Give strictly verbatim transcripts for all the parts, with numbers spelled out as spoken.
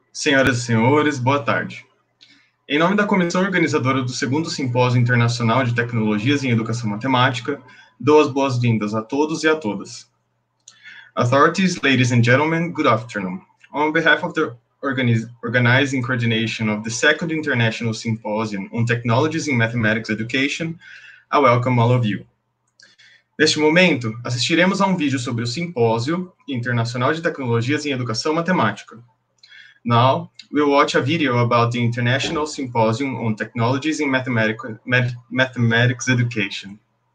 Senhoras e senhores, boa tarde. Em nome da comissão organizadora do segundo Simpósio Internacional de Tecnologias em Educação Matemática, dou as boas-vindas a todos e a todas. Authorities, ladies and gentlemen, good afternoon. On behalf of the organiz organizing coordination of the second International Symposium on Technologies in Mathematics Education, I welcome all of you. Neste momento, assistiremos a um vídeo sobre o Simpósio Internacional de Tecnologias em Educação Matemática. Now, we'll watch a video about the International Symposium on Technologies in Mathematic Math Mathematics Education.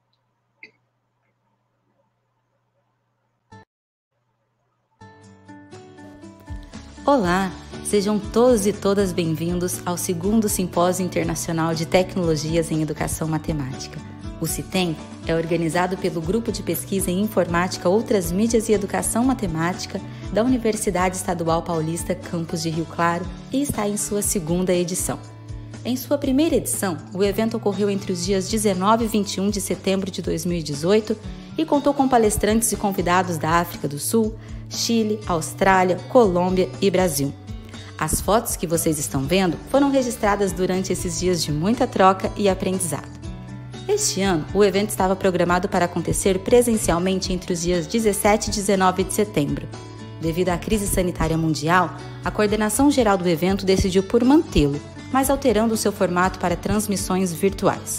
Olá, sejam todos e todas bem-vindos ao segundo Simpósio Internacional de Tecnologias em Educação Matemática. O CITEM é organizado pelo Grupo de Pesquisa em Informática, Outras Mídias e Educação Matemática da Universidade Estadual Paulista, campus de Rio Claro, e está em sua segunda edição. Em sua primeira edição, o evento ocorreu entre os dias dezenove e vinte e um de setembro de dois mil e dezoito e contou com palestrantes e convidados da África do Sul, Chile, Austrália, Colômbia e Brasil. As fotos que vocês estão vendo foram registradas durante esses dias de muita troca e aprendizado. Este ano, o evento estava programado para acontecer presencialmente entre os dias dezessete e dezenove de setembro. Devido à crise sanitária mundial, a coordenação geral do evento decidiu por mantê-lo, mas alterando o seu formato para transmissões virtuais.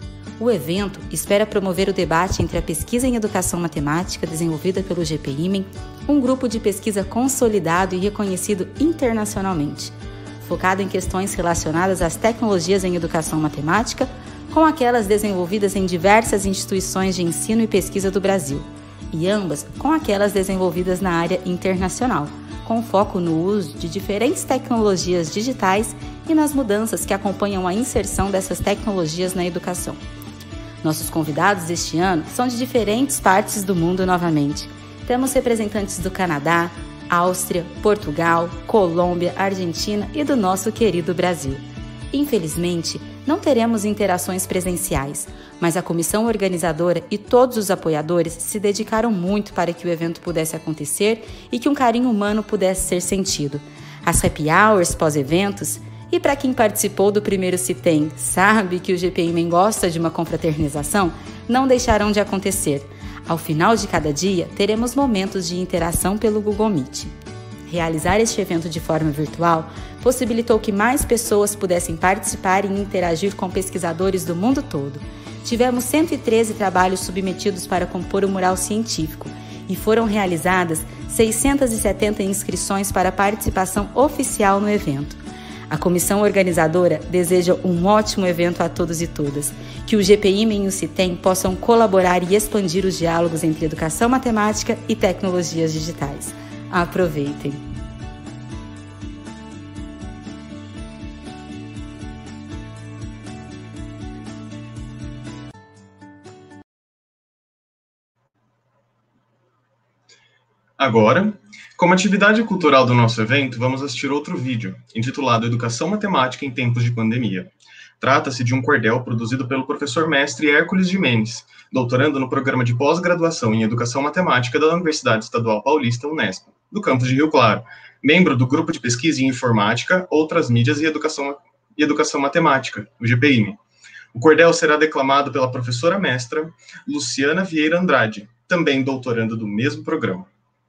O evento espera promover o debate entre a pesquisa em educação matemática desenvolvida pelo G P I M E N, um grupo de pesquisa consolidado e reconhecido internacionalmente, focado em questões relacionadas às tecnologias em educação matemática, com aquelas desenvolvidas em diversas instituições de ensino e pesquisa do Brasil, e ambas com aquelas desenvolvidas na área internacional, com foco no uso de diferentes tecnologias digitais e nas mudanças que acompanham a inserção dessas tecnologias na educação. Nossos convidados deste ano são de diferentes partes do mundo novamente. Temos representantes do Canadá, Áustria, Portugal, Colômbia, Argentina e do nosso querido Brasil. Infelizmente, não teremos interações presenciais, mas a comissão organizadora e todos os apoiadores se dedicaram muito para que o evento pudesse acontecer e que um carinho humano pudesse ser sentido. As happy hours pós-eventos, e para quem participou do primeiro CITEM sabe que o G P I M E N gosta de uma confraternização, não deixarão de acontecer. Ao final de cada dia, teremos momentos de interação pelo Google Meet. Realizar este evento de forma virtual possibilitou que mais pessoas pudessem participar e interagir com pesquisadores do mundo todo. Tivemos cento e treze trabalhos submetidos para compor o mural científico e foram realizadas seiscentas e setenta inscrições para participação oficial no evento. A comissão organizadora deseja um ótimo evento a todos e todas, que o G P I M E N e o CITEM possam colaborar e expandir os diálogos entre educação matemática e tecnologias digitais. Aproveitem! Agora, como atividade cultural do nosso evento, vamos assistir outro vídeo, intitulado Educação Matemática em Tempos de Pandemia. Trata-se de um cordel produzido pelo professor mestre Hércules Gimenez, doutorando no programa de pós-graduação em Educação Matemática da Universidade Estadual Paulista, Unesp, do campus de Rio Claro, membro do Grupo de Pesquisa em Informática, Outras Mídias e Educação, e Educação Matemática, o G P I M E N. O cordel será declamado pela professora mestra Luciana Vieira Andrade, também doutoranda do mesmo programa.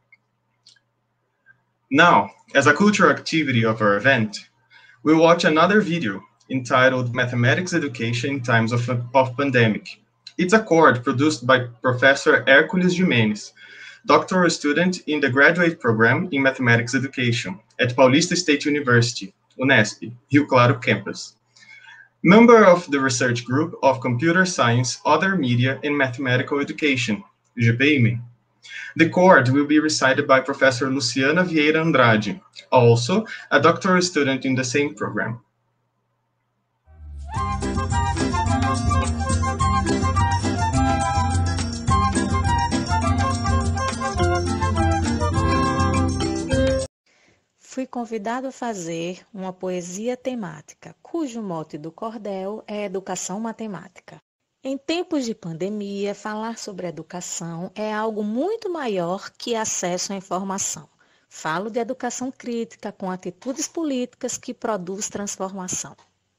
Now, as a cultural activity of our event, we'll watch another video entitled Mathematics Education in Times of, of Pandemic. It's a cord produced by Professor Hércules Gimenez, doctoral student in the graduate program in Mathematics Education at Paulista State University, Unesp, Rio Claro campus. Member of the research group of Computer Science, Other Media and Mathematical Education, G P I M E N. The cord will be recited by Professor Luciana Vieira Andrade, also a doctoral student in the same program. Fui convidado a fazer uma poesia temática, cujo mote do cordel é Educação Matemática. Em tempos de pandemia, falar sobre educação é algo muito maior que acesso à informação. Falo de educação crítica com atitudes políticas que produz transformação.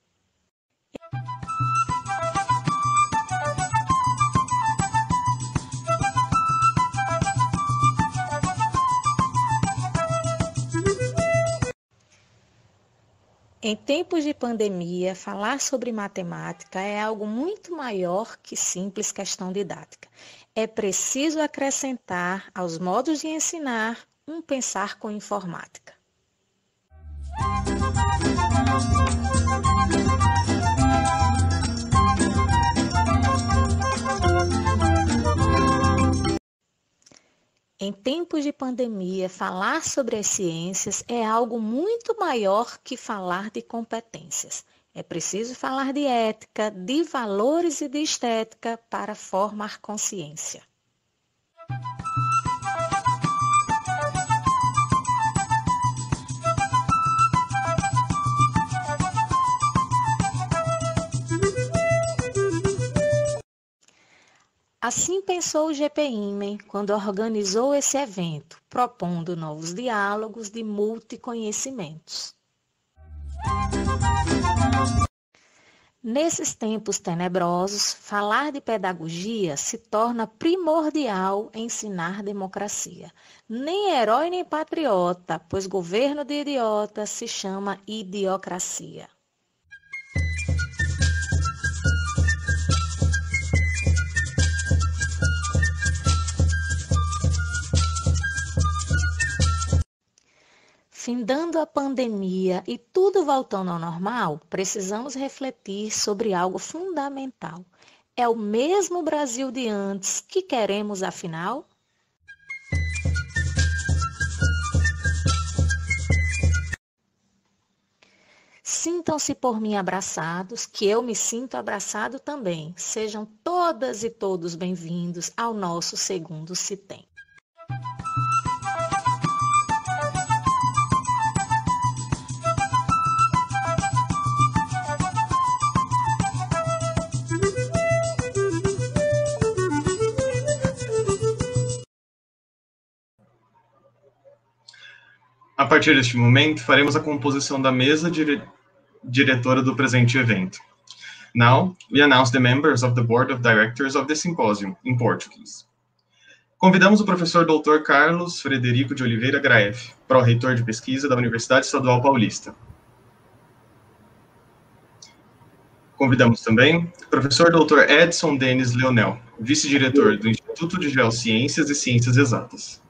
Em tempos de pandemia, falar sobre matemática é algo muito maior que simples questão didática. É preciso acrescentar aos modos de ensinar um pensar com informática. Em tempos de pandemia, falar sobre as ciências é algo muito maior que falar de competências. É preciso falar de ética, de valores e de estética para formar consciência. Assim pensou o G P I M E quando organizou esse evento, propondo novos diálogos de multiconhecimentos. Nesses tempos tenebrosos, falar de pedagogia se torna primordial em ensinar democracia. Nem herói nem patriota, pois governo de idiota se chama idiocracia. Findando a pandemia e tudo voltando ao normal, precisamos refletir sobre algo fundamental. É o mesmo Brasil de antes que queremos, afinal? Sintam-se por mim abraçados, que eu me sinto abraçado também. Sejam todas e todos bem-vindos ao nosso segundo CITEM. A partir deste momento, faremos a composição da mesa dire... diretora do presente evento. Now, we announce the members of the Board of Directors of the Symposium, in Portuguese. Convidamos o professor doutor Carlos Frederico de Oliveira Graeff, pró-reitor de pesquisa da Universidade Estadual Paulista. Convidamos também o professor doutor Edson Denis Leonel, vice-diretor do Instituto de Geociências e Ciências Exatas.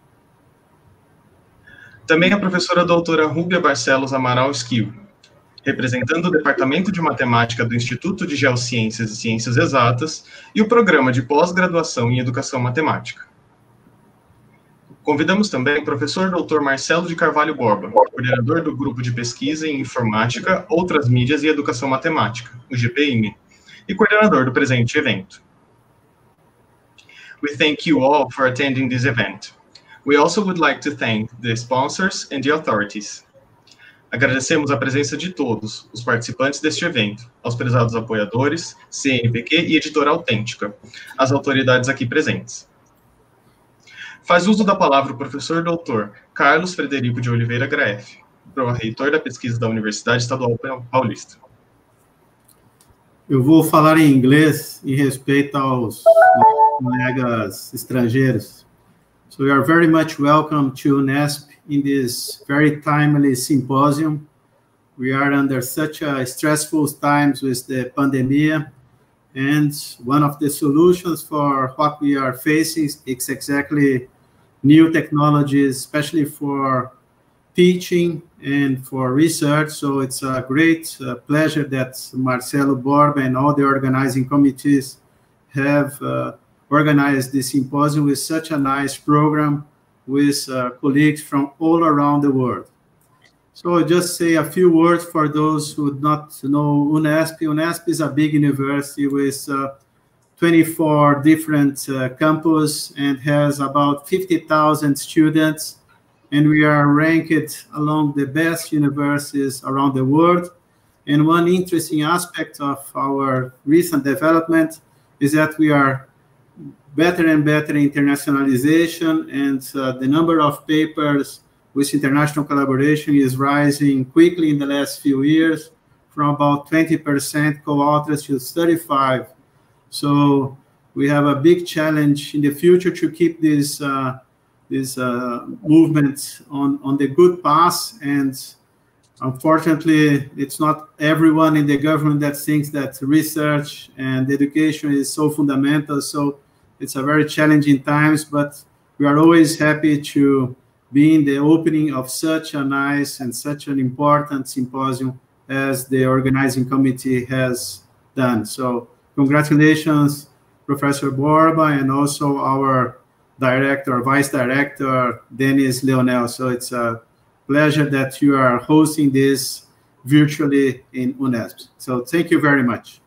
Também a professora doutora Rúbia Barcelos Amaral Esquil, representando o Departamento de Matemática do Instituto de Geociências e Ciências Exatas e o Programa de Pós-Graduação em Educação Matemática. Convidamos também o professor doutor Marcelo de Carvalho Borba, coordenador do Grupo de Pesquisa em Informática, Outras Mídias e Educação Matemática, o G P I M E, e coordenador do presente evento. We thank you all for attending this event. We also would like to thank the sponsors and the authorities. Agradecemos a presença de todos os participantes deste evento, aos prezados apoiadores, C N Pq e Editora Autêntica, as autoridades aqui presentes. Faz uso da palavra o professor doutor Carlos Frederico de Oliveira Graeff, pró-reitor da pesquisa da Universidade Estadual Paulista. Eu vou falar em inglês em respeito aos colegas estrangeiros. So we are very much welcome to UNESP in this very timely symposium. We are under such a stressful times with the pandemic, and one of the solutions for what we are facing is exactly new technologies, especially for teaching and for research. So it's a great uh, pleasure that Marcelo Borba and all the organizing committees have uh, organized this symposium with such a nice program with uh, colleagues from all around the world. So I'll just say a few words for those who do not know UNESP. UNESP is a big university with uh, twenty-four different uh, campus and has about fifty thousand students. And we are ranked among the best universities around the world. And one interesting aspect of our recent development is that we are better and better internationalization, and uh, the number of papers with international collaboration is rising quickly in the last few years, from about twenty percent co-authors to thirty-five. So we have a big challenge in the future to keep this uh, this uh, movement on, on the good path. And unfortunately, it's not everyone in the government that thinks that research and education is so fundamental. So it's a very challenging times, but we are always happy to be in the opening of such a nice and such an important symposium as the organizing committee has done. So congratulations, Professor Borba, and also our director, vice director, Dennis Leonel. So it's a pleasure that you are hosting this virtually in Unesp. So thank you very much.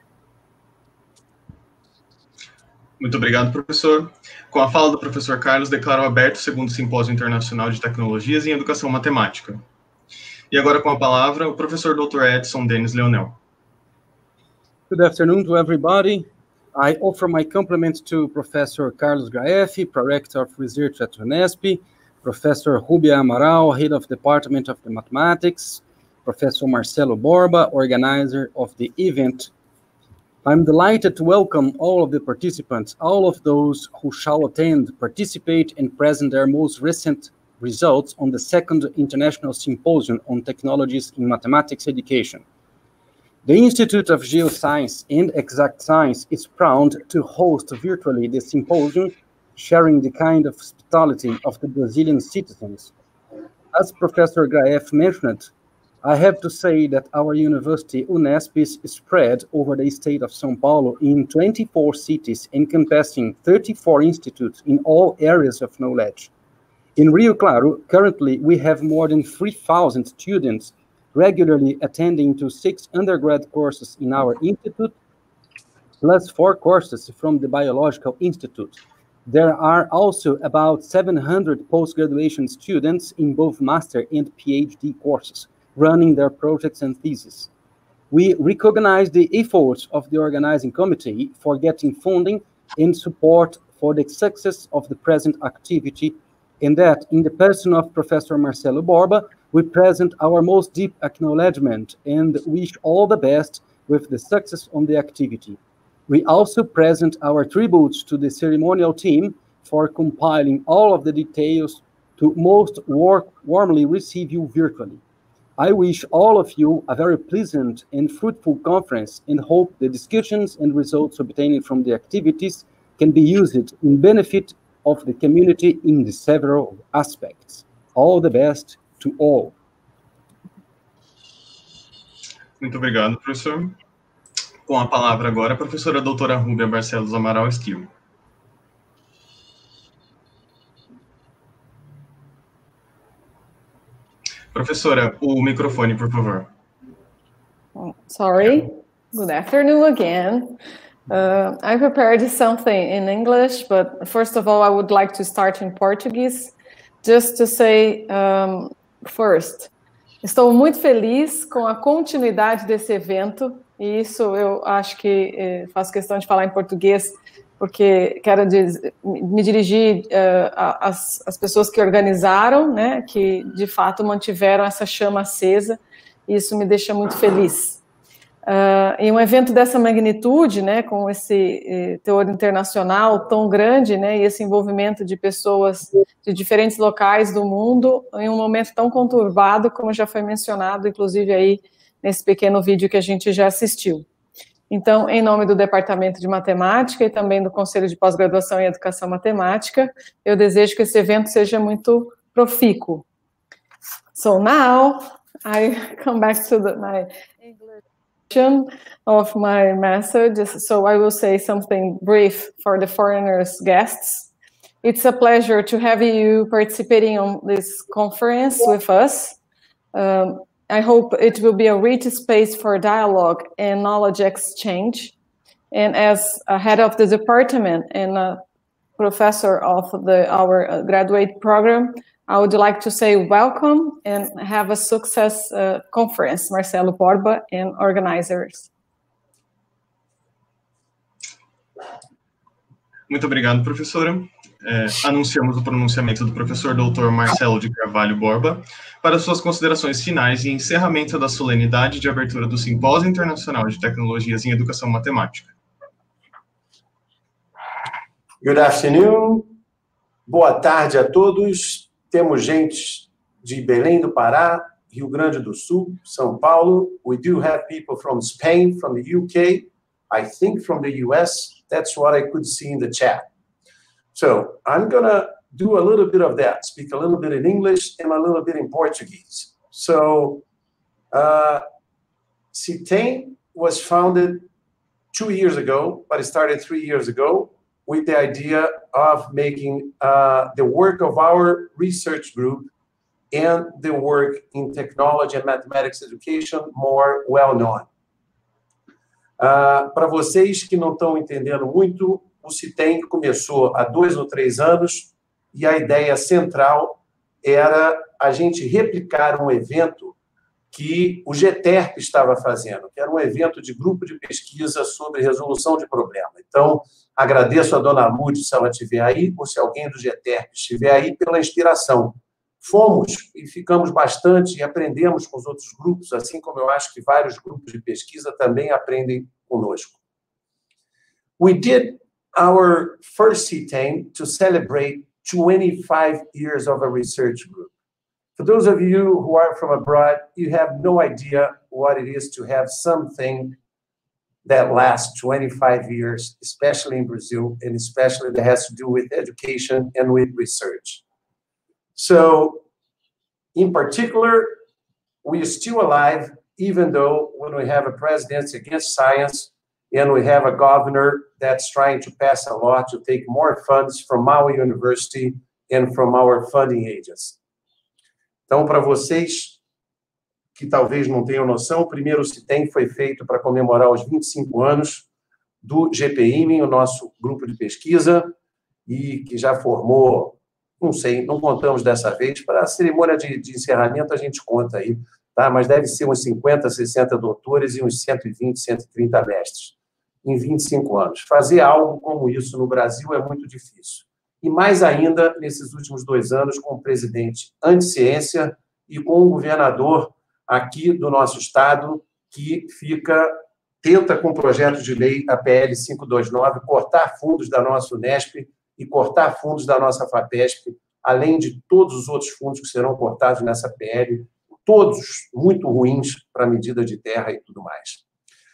Muito obrigado, professor. Com a fala do professor Carlos, declaro aberto o segundo Simpósio Internacional de Tecnologias em Educação Matemática. E agora com a palavra o professor doutor Edson Dennis Leonel. Good afternoon to everybody. I offer my compliments to Professor Carlos Graeff, Prorector of Research at Unesp, Professor Rubia Amaral, Head of Department of the Mathematics, Professor Marcelo Borba, organizer of the event. I'm delighted to welcome all of the participants, all of those who shall attend, participate, and present their most recent results on the second International Symposium on Technologies in Mathematics Education. The Institute of Geoscience and Exact Science is proud to host virtually the symposium, sharing the kind of hospitality of the Brazilian citizens. As Professor Graeff mentioned, I have to say that our university, Unesp, is spread over the state of São Paulo in twenty-four cities, encompassing thirty-four institutes in all areas of knowledge. In Rio Claro, currently, we have more than three thousand students regularly attending to six undergrad courses in our institute, plus four courses from the Biological Institute. There are also about seven hundred post-graduation students in both master and PhD courses, running their projects and theses. We recognize the efforts of the organizing committee for getting funding and support for the success of the present activity, and that, in the person of Professor Marcelo Borba, we present our most deep acknowledgement and wish all the best with the success on the activity. We also present our tributes to the ceremonial team for compiling all of the details to most war warmly receive you virtually. I wish all of you a very pleasant and fruitful conference and hope the discussions and results obtained from the activities can be used in benefit of the community in the several aspects. All the best to all. Muito obrigado, professor. Com a palavra agora a professora doutora Rúbia Barcelos Amaral Esquivo. Professora, o microfone, por favor. Oh, sorry. Good afternoon again. Uh, I prepared something in English, but first of all, I would like to start in Portuguese, just to say um, first, estou muito feliz com a continuidade desse evento, e isso eu acho que eh, faço questão de falar em português, porque quero dizer, me dirigir uh, às, às pessoas que organizaram, né, que de fato mantiveram essa chama acesa, e isso me deixa muito feliz. Uh, em um evento dessa magnitude, né, com esse eh, teor internacional tão grande, né, e esse envolvimento de pessoas de diferentes locais do mundo, em um momento tão conturbado, como já foi mencionado, inclusive aí nesse pequeno vídeo que a gente já assistiu. Então, em nome do Departamento de Matemática e também do Conselho de Pós-Graduação em Educação Matemática, eu desejo que esse evento seja muito profícuo. So now, I come back to the, my English of my message, so I will say something brief for the foreigners guests. It's a pleasure to have you participating on this conference with us. Um, I hope it will be a rich space for dialogue and knowledge exchange. And as a head of the department and a professor of the, our graduate program, I would like to say welcome and have a success uh, conference, Marcelo Borba and organizers. Muito obrigado, professora. É, anunciamos o pronunciamento do professor doutor Marcelo de Carvalho Borba para suas considerações finais e encerramento da solenidade de abertura do Simpósio Internacional de Tecnologias em Educação Matemática. Good afternoon. Boa tarde a todos. Temos gente de Belém do Pará, Rio Grande do Sul, São Paulo. We do have people from Spain, from the U K, I think from the U S. That's what I could see in the chat. So I'm going to do a little bit of that, speak a little bit in English and a little bit in Portuguese. So uh, CITEM was founded two years ago, but it started three years ago with the idea of making uh, the work of our research group and the work in technology and mathematics education more well-known. Uh, para vocês que não estão entendendo muito, o CITEM começou há dois ou três anos e a ideia central era a gente replicar um evento que o GTERP estava fazendo, que era um evento de grupo de pesquisa sobre resolução de problema. Então, agradeço a dona Lúcia se ela estiver aí, ou se alguém do GTERP estiver aí, pela inspiração. Fomos e ficamos bastante e aprendemos com os outros grupos, assim como eu acho que vários grupos de pesquisa também aprendem conosco. We did our first CITEM to celebrate twenty-five years of a research group. For those of you who are from abroad, you have no idea what it is to have something that lasts twenty-five years, especially in Brazil, and especially that has to do with education and with research. So, in particular, we are still alive, even though when we have a presidency against science, and we have a governor that's trying to pass a law to take more funds from our university and from our funding agents. Então, para vocês que talvez não tenham noção, o primeiro CITEM foi feito para comemorar os vinte e cinco anos do G P I M, o nosso grupo de pesquisa, e que já formou, não sei, não contamos dessa vez, para a cerimônia de, de encerramento a gente conta aí, tá? Mas deve ser uns cinquenta, sessenta doutores e uns cento e vinte, cento e trinta mestres, em vinte e cinco anos. Fazer algo como isso no Brasil é muito difícil. E mais ainda, nesses últimos dois anos, com o presidente anti-ciência e com o governador aqui do nosso estado, que fica, tenta com o projeto de lei, a P L quinhentos e vinte e nove, cortar fundos da nossa Unesp e cortar fundos da nossa FAPESP, além de todos os outros fundos que serão cortados nessa P L, todos muito ruins para a medida de terra e tudo mais.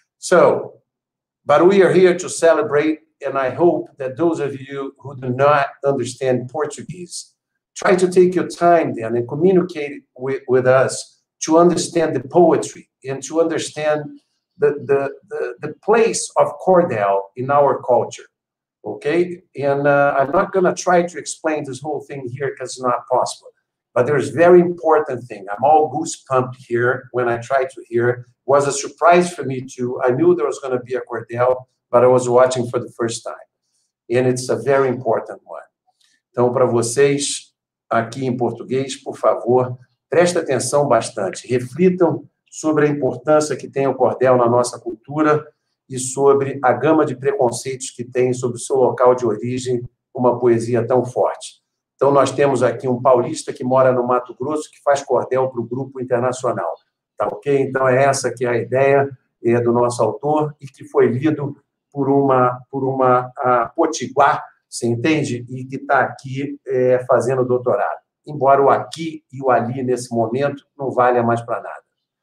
So, but we are here to celebrate, and I hope that those of you who do not understand Portuguese, try to take your time then and communicate with, with us to understand the poetry and to understand the, the, the, the place of cordel in our culture, okay? And uh, I'm not going to try to explain this whole thing here because it's not possible. But there's very important thing. I'm all goosebumped here when I try to hear. It was a surprise for me too. I knew there was going to be a cordel, but I was watching for the first time. And it's a very important one. Então, para vocês aqui em português, por favor, prestem atenção bastante. Reflitam sobre a importância que tem o cordel na nossa cultura e sobre a gama de preconceitos que tem sobre o seu local de origem, uma poesia tão forte. Então, nós temos aqui um paulista que mora no Mato Grosso que faz cordel para o grupo internacional. Tá ok? Então, é essa que é a ideia é, do nosso autor e que foi lido por uma, por uma a potiguar, você entende? E que está aqui é, fazendo doutorado. Embora o aqui e o ali, nesse momento, não valha mais para nada.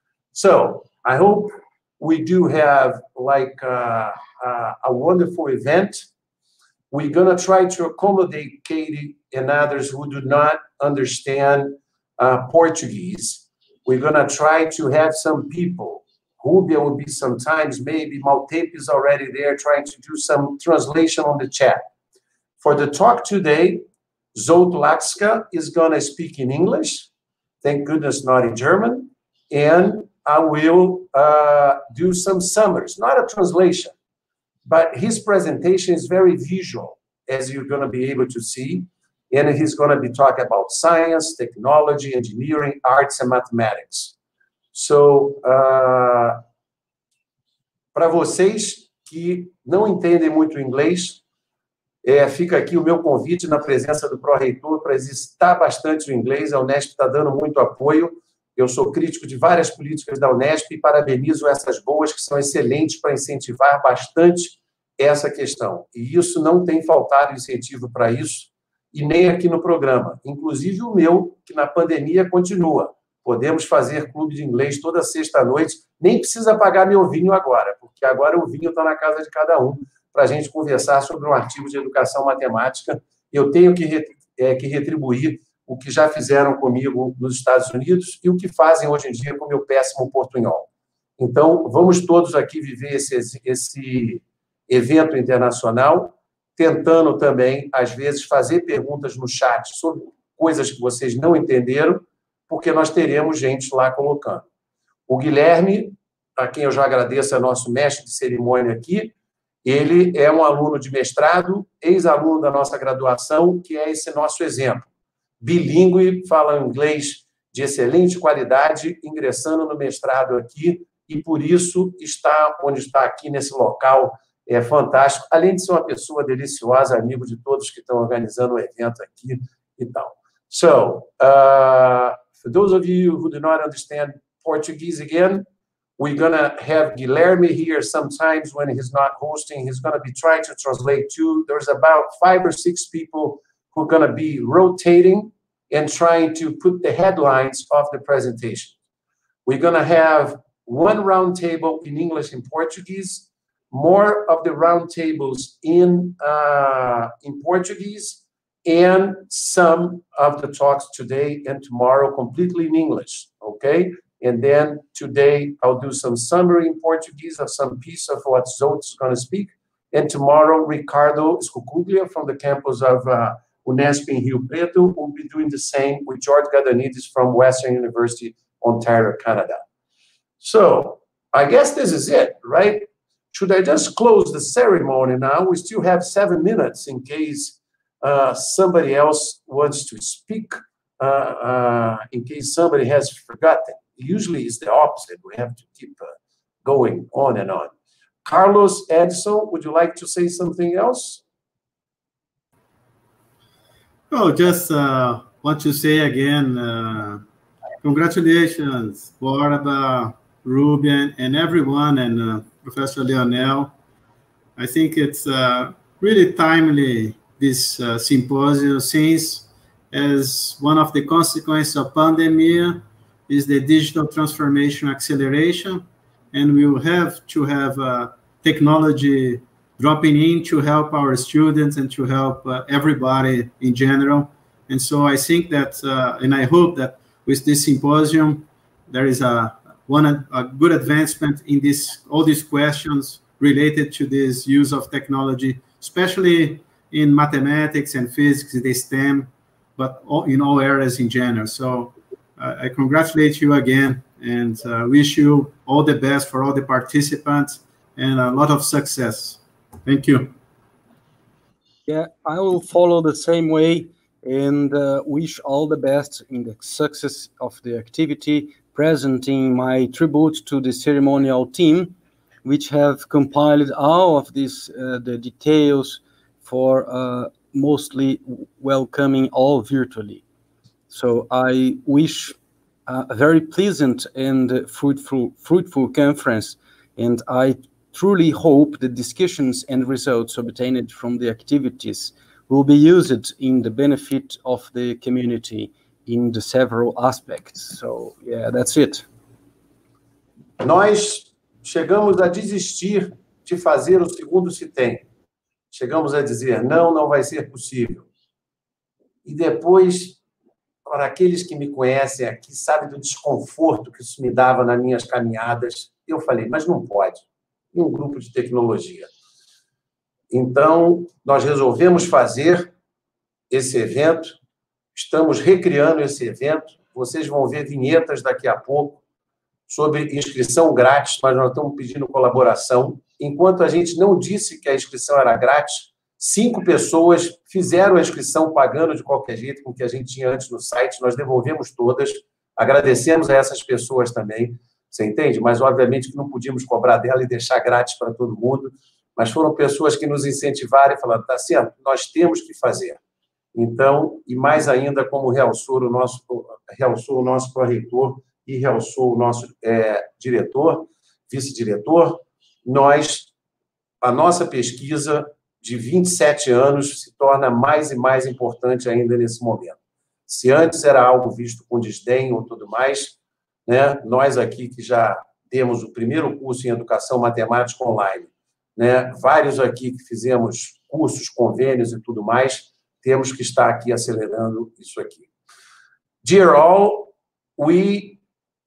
So, I hope we do have, like, a, a, a wonderful event. We're going to try to accommodate Katie and others who do not understand uh, Portuguese. We're going to try to have some people. Rubia will be sometimes, maybe Maltape is already there trying to do some translation on the chat. For the talk today, Zoltlaxka is going to speak in English. Thank goodness not in German. And I will uh, do some summaries, not a translation. But his presentation is very visual, as you're going to be able to see. And he's going to be talking about science, technology, engineering, arts, and mathematics. So, uh, para vocês que não entendem muito inglês, É, fica aqui o meu convite na presença do pró-reitor para exercitar bastante o inglês. A Unesp está dando muito apoio. Eu sou crítico de várias políticas da Unesp e parabenizo essas boas, que são excelentes para incentivar bastante essa questão. E isso não tem faltado incentivo para isso, e nem aqui no programa. Inclusive o meu, que na pandemia continua. Podemos fazer clube de inglês toda sexta-noite. Nem precisa pagar meu vinho agora, porque agora o vinho está na casa de cada um, para a gente conversar sobre um artigo de educação matemática. Eu tenho que, é, que retribuir o que já fizeram comigo nos Estados Unidos e o que fazem hoje em dia com o meu péssimo portunhol. Então, vamos todos aqui viver esse, esse evento internacional, tentando também, às vezes, fazer perguntas no chat sobre coisas que vocês não entenderam, porque nós teremos gente lá colocando. O Guilherme, a quem eu já agradeço, é nosso mestre de cerimônia aqui, ele é um aluno de mestrado, ex-aluno da nossa graduação, que é esse nosso exemplo. Bilíngue, fala inglês de excelente qualidade, ingressando no mestrado aqui, e por isso está onde está aqui, nesse local, é fantástico, além de ser uma pessoa deliciosa, amigo de todos que estão organizando o evento aqui e tal. So, uh, for those of you who do not understand Portuguese again, we're going to have Guilherme here sometimes when he's not hosting. He's going to be trying to translate too. There's about five or six people who are going to be rotating and trying to put the headlines of the presentation. We're going to have one round table in English and Portuguese, more of the round tables in, uh, in Portuguese, and some of the talks today and tomorrow completely in English, okay? And then today, I'll do some summary in Portuguese of some piece of what Zolt is going to speak. And tomorrow, Ricardo Scucuglia from the campus of uh, Unesp in Rio Preto will be doing the same with George Gadanides from Western University, Ontario, Canada. So I guess this is it, right? Should I just close the ceremony now? We still have seven minutes in case uh, somebody else wants to speak, uh, uh, in case somebody has forgotten. Usually it's the opposite. We have to keep uh, going on and on. Carlos Edson, would you like to say something else? Oh, just uh, want to say again, uh, congratulations, Borba, Ruben, and everyone, and uh, Professor Leonel. I think it's uh, really timely, this uh, symposium, since as one of the consequences of pandemic is the digital transformation acceleration, and we will have to have uh, technology dropping in to help our students and to help uh, everybody in general. And so I think that, uh, and I hope that with this symposium, there is a one a good advancement in this all these questions related to this use of technology, especially in mathematics and physics, the STEM, but all, in all areas in general. So uh, I congratulate you again and uh, wish you all the best for all the participants and a lot of success. Thank you. Yeah, I will follow the same way and uh, wish all the best in the success of the activity, presenting my tribute to the ceremonial team, which have compiled all of these, uh, the details for uh, mostly welcoming all virtually. So I wish uh, a very pleasant and fruitful, fruitful conference, and I truly hope the discussions and results obtained from the activities will be used in the benefit of the community in the several aspects. So, yeah, that's it. Nós chegamos a desistir de fazer o segundo CITEM. Chegamos a dizer, não, não vai ser possível. E depois, para aqueles que me conhecem aqui, sabem do desconforto que isso me dava nas minhas caminhadas, eu falei, mas não pode. Em um grupo de tecnologia. Então, nós resolvemos fazer esse evento, estamos recriando esse evento, vocês vão ver vinhetas daqui a pouco sobre inscrição grátis, mas nós estamos pedindo colaboração. Enquanto a gente não disse que a inscrição era grátis, cinco pessoas fizeram a inscrição pagando de qualquer jeito, com o que a gente tinha antes no site, nós devolvemos todas, agradecemos a essas pessoas também, você entende? Mas, obviamente, que não podíamos cobrar dela e deixar grátis para todo mundo. mas foram pessoas que nos incentivaram e falaram, tá certo, nós temos que fazer. Então, e mais ainda, como realçou o nosso, realçou o nosso pró-reitor e realçou o nosso é, diretor, vice-diretor, nós, a nossa pesquisa de vinte e sete anos se torna mais e mais importante ainda nesse momento. Se antes era algo visto com desdém ou tudo mais, né, nós aqui que já temos o primeiro curso em Educação Matemática Online, né, vários aqui que fizemos cursos, convênios e tudo mais, temos que estar aqui acelerando isso aqui. Dear all, we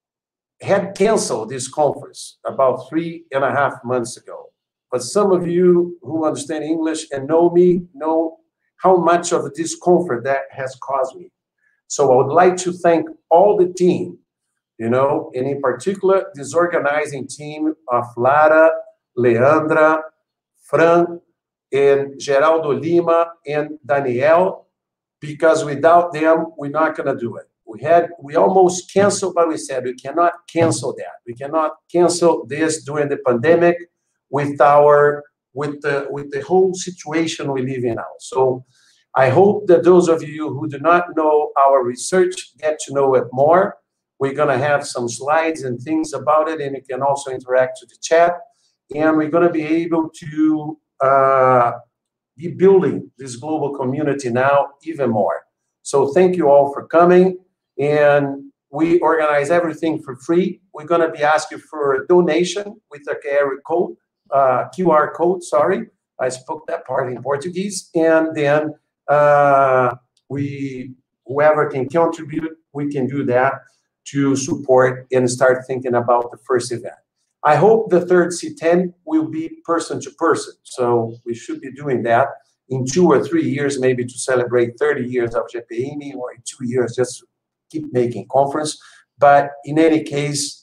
had canceled this conference about three and a half months ago. But some of you who understand English and know me know how much of a discomfort that has caused me. So I would like to thank all the team, you know, and in particular, this organizing team of Lara, Leandra, Fran, and Geraldo Lima, and Daniel, because without them, we're not going to do it. We had, we almost canceled, but we said we cannot cancel that. We cannot cancel this during the pandemic with our, with the, with the whole situation we live in now. So I hope that those of you who do not know our research get to know it more. We're going to have some slides and things about it, and you can also interact with the chat. And we're going to be able to uh, be building this global community now even more. So thank you all for coming. And we organize everything for free. We're going to be asking for a donation with a Q R code, uh, Q R code, sorry. I spoke that part in Portuguese. And then uh, we, whoever can contribute, we can do that to support and start thinking about the first event. I hope the third C ten will be person to person. So we should be doing that in two or three years, maybe to celebrate thirty years of G P M, or in two years, just to keep making conference. But in any case,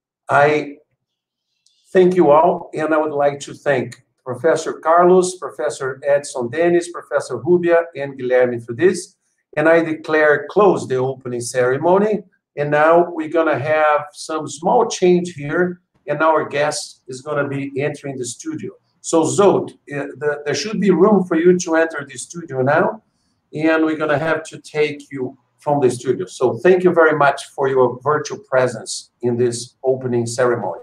I thank you all. And I would like to thank Professor Carlos, Professor Edson Dennis, Professor Rubia, and Guilherme for this. And I declare close the opening ceremony. And now we're going to have some small change here, and our guest is going to be entering the studio. So, Zod, uh, the, there should be room for you to enter the studio now, and we're going to have to take you from the studio. So thank you very much for your virtual presence in this opening ceremony.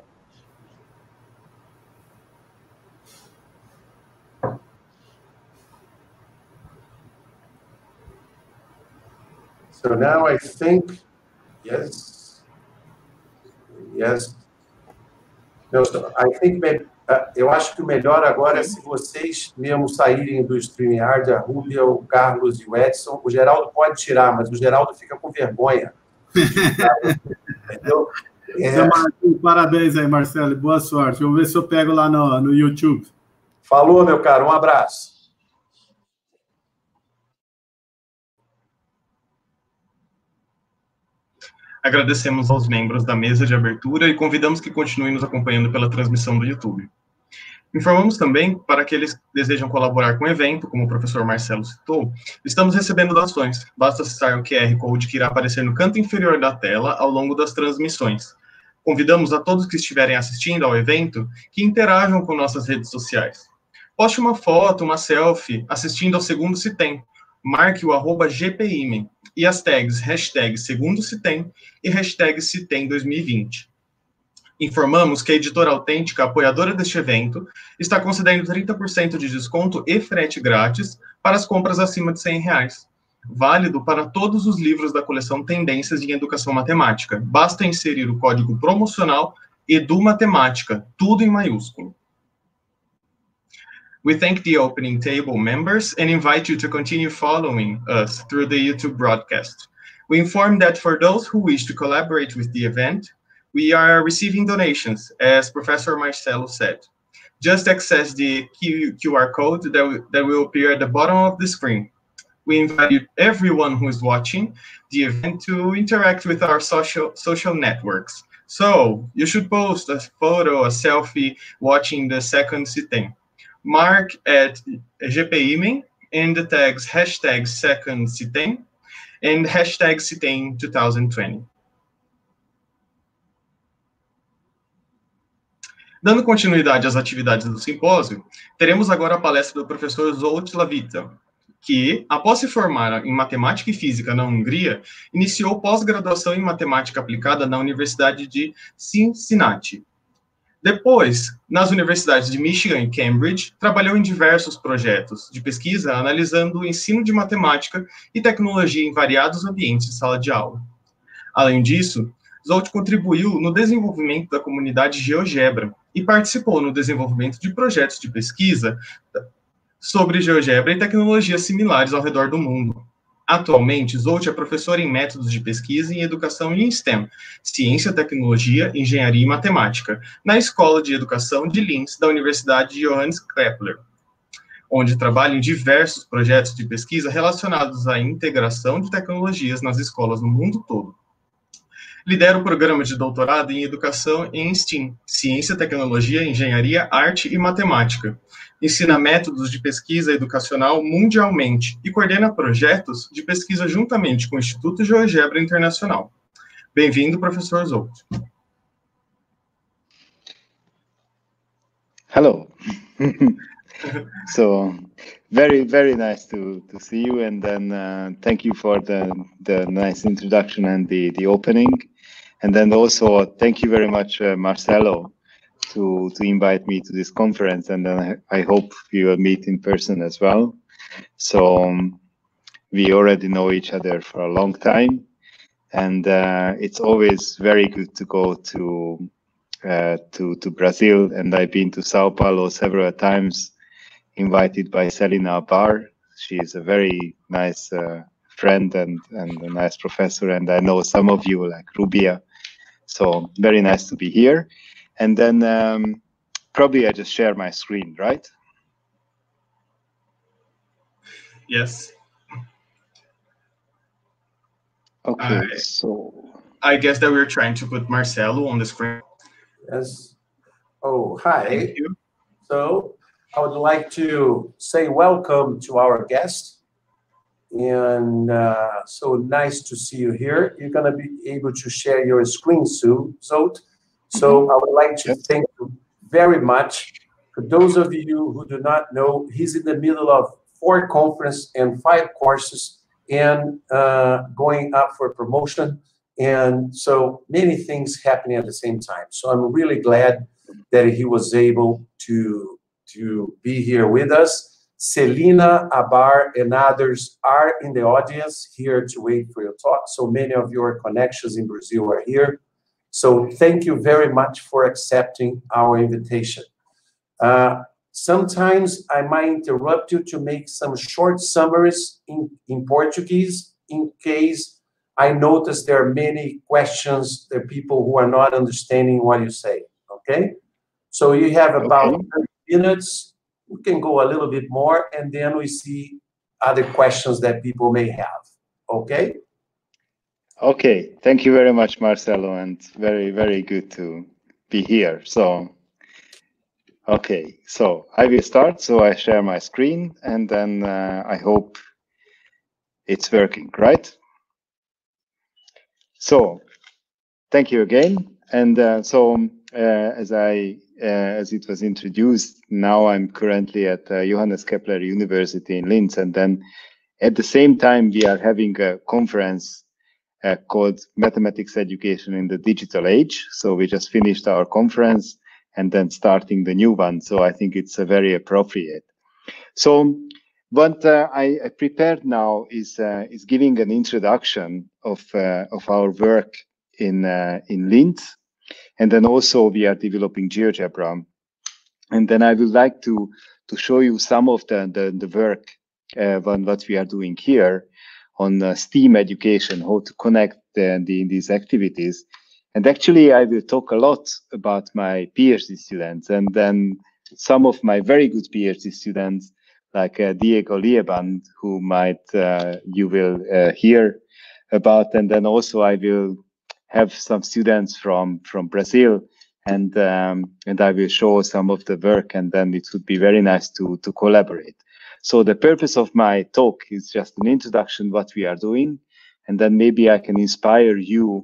So now I think, yes, yes. No, I think, uh, eu acho que o melhor agora é se vocês mesmo saírem do StreamYard, a Rúbia, o Carlos e o Edson. O Geraldo pode tirar, mas o Geraldo fica com vergonha. Entendeu? É... Parabéns aí, Marcelo, boa sorte. Vamos ver se eu pego lá no, no YouTube. Falou, meu caro, um abraço. Agradecemos aos membros da mesa de abertura e convidamos que continuem nos acompanhando pela transmissão do YouTube. Informamos também, para aqueles que desejam colaborar com o evento, como o professor Marcelo citou, estamos recebendo doações. Basta acessar o Q R Code que irá aparecer no canto inferior da tela ao longo das transmissões. Convidamos a todos que estiverem assistindo ao evento que interajam com nossas redes sociais. Poste uma foto, uma selfie, assistindo ao Segundo Se Tem. Marque o arroba G P I M E e as tags hashtag Segundo Se Tem e hashtag Se Tem dois mil e vinte. Informamos que a Editora Autêntica, apoiadora deste evento, está concedendo trinta por cento de desconto e frete grátis para as compras acima de cem reais. Válido para todos os livros da coleção Tendências em Educação Matemática. Basta inserir o código promocional EduMatemática, tudo em maiúsculo. We thank the Opening Table members and invite you to continue following us through the YouTube broadcast. We inform that for those who wish to collaborate with the event, we are receiving donations, as Professor Marcelo said. Just access the Q R code that, that will appear at the bottom of the screen. We invite everyone who is watching the event to interact with our social, social networks. So, you should post a photo, a selfie, watching the second Se Tem. Mark at G P I M E in the tags hashtag second Se Tem and hashtag Se Tem twenty twenty. Dando continuidade às atividades do simpósio, teremos agora a palestra do professor Zsolt Lavita, que, após se formar em matemática e física na Hungria, iniciou pós-graduação em matemática aplicada na Universidade de Cincinnati. Depois, nas universidades de Michigan e Cambridge, trabalhou em diversos projetos de pesquisa analisando o ensino de matemática e tecnologia em variados ambientes de sala de aula. Além disso, Zsolt contribuiu no desenvolvimento da comunidade GeoGebra e participou no desenvolvimento de projetos de pesquisa sobre GeoGebra e tecnologias similares ao redor do mundo. Atualmente, Zsolt é professor em métodos de pesquisa e em educação em STEM, ciência, tecnologia, engenharia e matemática, na Escola de Educação de Linz, da Universidade Johannes Kepler, onde trabalha em diversos projetos de pesquisa relacionados à integração de tecnologias nas escolas no mundo todo. Lidera o programa de doutorado em educação em STEAM, ciência, tecnologia, engenharia, arte e matemática. Ensina métodos de pesquisa educacional mundialmente e coordena projetos de pesquisa juntamente com o Instituto GeoGebra Internacional. Bem-vindo, professor Zsolt. Hello. So, very, very nice to, to see you, and then uh, thank you for the, the nice introduction and the, the opening. And then also thank you very much, uh, Marcelo, to, to invite me to this conference, and then I, I hope we will meet in person as well. So um, we already know each other for a long time, and uh, it's always very good to go to, uh, to, to Brazil, and I've been to Sao Paulo several times, invited by Celina Abar. She is a very nice uh, friend and, and a nice professor, and I know some of you like Rubia. So very nice to be here. And then um, probably I just share my screen, right? Yes. Okay, I, so... I guess that we're trying to put Marcelo on the screen. Yes. Oh, hi. Thank you. So I would like to say welcome to our guest. And uh, so nice to see you here. You're going to be able to share your screen soon, Zsolt. So I would like to thank you very much. For those of you who do not know, he's in the middle of four conferences and five courses and uh, going up for promotion. And so many things happening at the same time. So I'm really glad that he was able to, to be here with us. Celina Abar and others are in the audience here to wait for your talk. So many of your connections in Brazil are here. So thank you very much for accepting our invitation. Uh, sometimes I might interrupt you to make some short summaries in, in Portuguese in case I notice there are many questions, there are people who are not understanding what you say, okay? So you have about okay. thirty minutes. We can go a little bit more, and then we see other questions that people may have. Okay? Okay. Thank you very much, Marcelo, and very, very good to be here. So, okay. So I will start. So I share my screen, and then uh, I hope it's working, right? So thank you again. And uh, so uh, as I Uh, as it was introduced, now I'm currently at uh, Johannes Kepler University in Linz, and then at the same time we are having a conference uh, called Mathematics Education in the Digital Age. So we just finished our conference and then starting the new one. So I think it's uh, very appropriate. So what uh, I, I prepared now is uh, is giving an introduction of uh, of our work in uh, in Linz. And then also we are developing GeoGebra. And then I would like to, to show you some of the, the, the work uh, on what we are doing here on uh, STEAM education, how to connect the, the, these activities. And actually, I will talk a lot about my PhD students, and then some of my very good PhD students, like uh, Diego Lieban, who might uh, you will uh, hear about. And then also I will have some students from from Brazil, and um, and I will show some of the work, and then it would be very nice to to collaborate. So the purpose of my talk is just an introduction what we are doing, and then maybe I can inspire you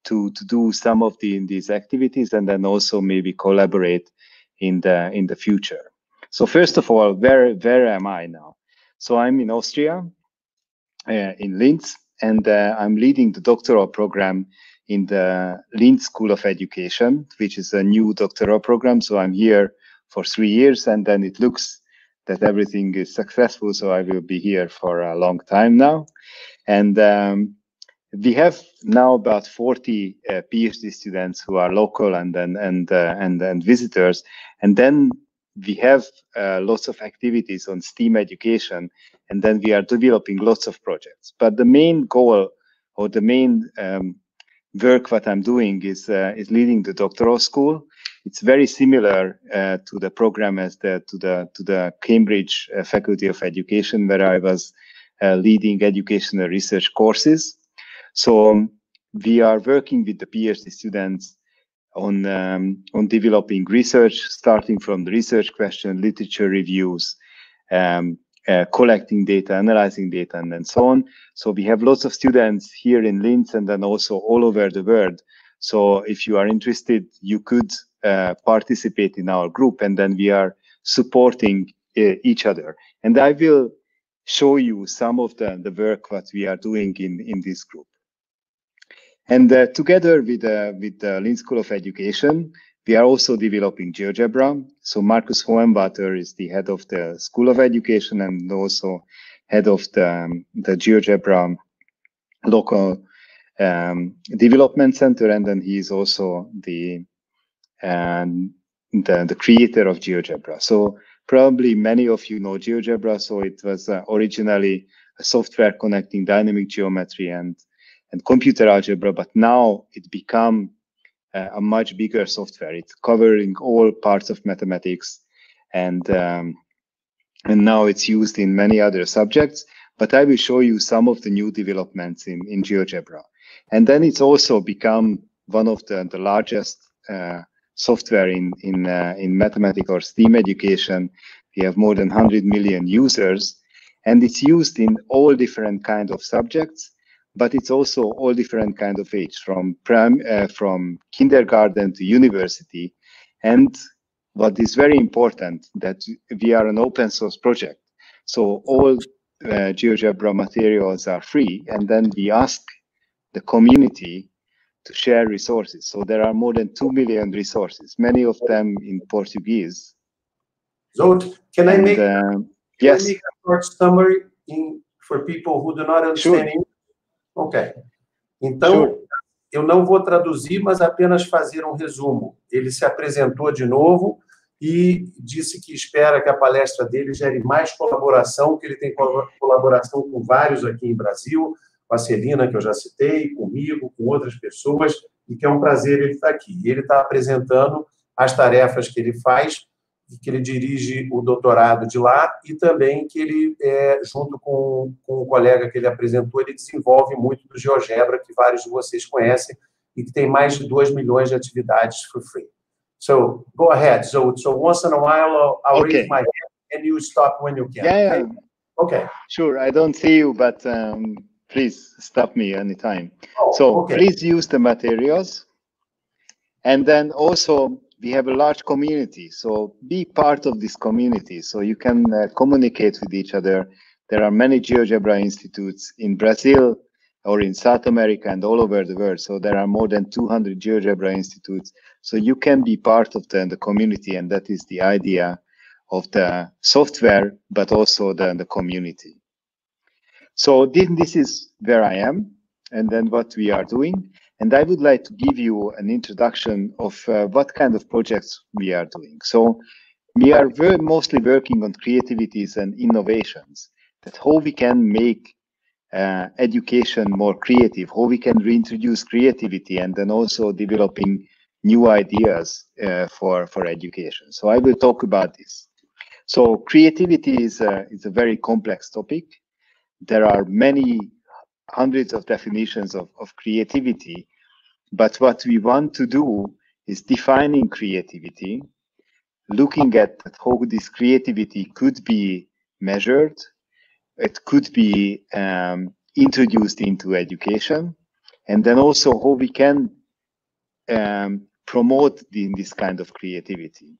to to do some of the these activities, and then also maybe collaborate in the in the future. So first of all, where where am I now? So I'm in Austria, uh, in Linz, and uh, I'm leading the doctoral program in the Linz School of Education, which is a new doctoral program. So I'm here for three years, and then it looks that everything is successful. So I will be here for a long time now. And um, we have now about forty uh, PhD students who are local and and and uh, and, and visitors, and then we have uh, lots of activities on STEAM education, and then we are developing lots of projects. But the main goal, or the main um, work what I'm doing is uh, is leading the doctoral school. It's very similar uh, to the program as the to the to the Cambridge uh, Faculty of Education, where I was uh, leading educational research courses. So um, we are working with the PhD students on um, on developing research, starting from the research question, literature reviews, um, uh, collecting data, analyzing data, and then so on. So we have lots of students here in Linz and then also all over the world. So if you are interested, you could uh, participate in our group, and then we are supporting uh, each other. And I will show you some of the, the work that we are doing in, in this group. And uh, together with, uh, with the Linz School of Education, we are also developing GeoGebra. So Markus Hohenbater is the head of the School of Education and also head of the, um, the GeoGebra local um, development center. And then he is also the, um, the, the creator of GeoGebra. So probably many of you know GeoGebra. So it was uh, originally a software connecting dynamic geometry and and computer algebra, but now it become uh, a much bigger software. It's covering all parts of mathematics, and um, and now it's used in many other subjects. But I will show you some of the new developments in in GeoGebra, and then it's also become one of the the largest uh, software in in uh, in mathematics or STEAM education. We have more than one hundred million users, and it's used in all different kinds of subjects. But it's also all different kind of age, from prim, uh, from kindergarten to university. And what is very important, that we are an open source project. So all uh, GeoGebra materials are free, and then we ask the community to share resources. So there are more than two million resources, many of them in Portuguese. So can I make, uh, can yes. I make a short summary in, for people who do not understand Sure. Ok. Então, sure. Eu não vou traduzir, mas apenas fazer um resumo. Ele se apresentou de novo e disse que espera que a palestra dele gere mais colaboração, que ele tem colaboração com vários aqui em Brasil, com a Celina, que eu já citei, comigo, com outras pessoas, e que é um prazer ele estar aqui. E ele está apresentando as tarefas que ele faz, que ele dirige o doutorado de lá, e também que ele, é, junto com, com o colega que ele apresentou, ele desenvolve muito do GeoGebra, que vários de vocês conhecem, e que tem mais de dois milhões de atividades for free. So, go ahead. So, so once in a while, I'll, I'll okay. raise my hand, and you stop when you can. Yeah, okay? Okay. Sure, I don't see you, but um, please stop me anytime. Oh, so, okay. Please use the materials. And then also, we have a large community, so be part of this community so you can uh, communicate with each other. There are many GeoGebra institutes in Brazil or in South America and all over the world. So there are more than two hundred GeoGebra institutes. So you can be part of the, the community, and that is the idea of the software, but also the, the community. So this, this is where I am, and then what we are doing. And I would like to give you an introduction of uh, what kind of projects we are doing. So we are very mostly working on creativities and innovations, that how we can make uh, education more creative, how we can reintroduce creativity, and then also developing new ideas uh, for, for education. So I will talk about this. So creativity is a, is a very complex topic. There are many hundreds of definitions of, of creativity, but what we want to do is defining creativity, looking at how this creativity could be measured, it could be um, introduced into education, and then also how we can um, promote the, this kind of creativity.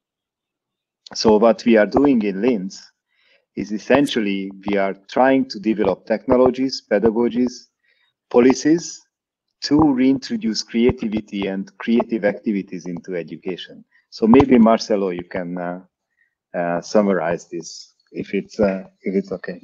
So what we are doing in Linz is essentially we are trying to develop technologies, pedagogies, policies to reintroduce creativity and creative activities into education. So maybe Marcelo, you can uh, uh, summarize this, if it's uh, if it's okay.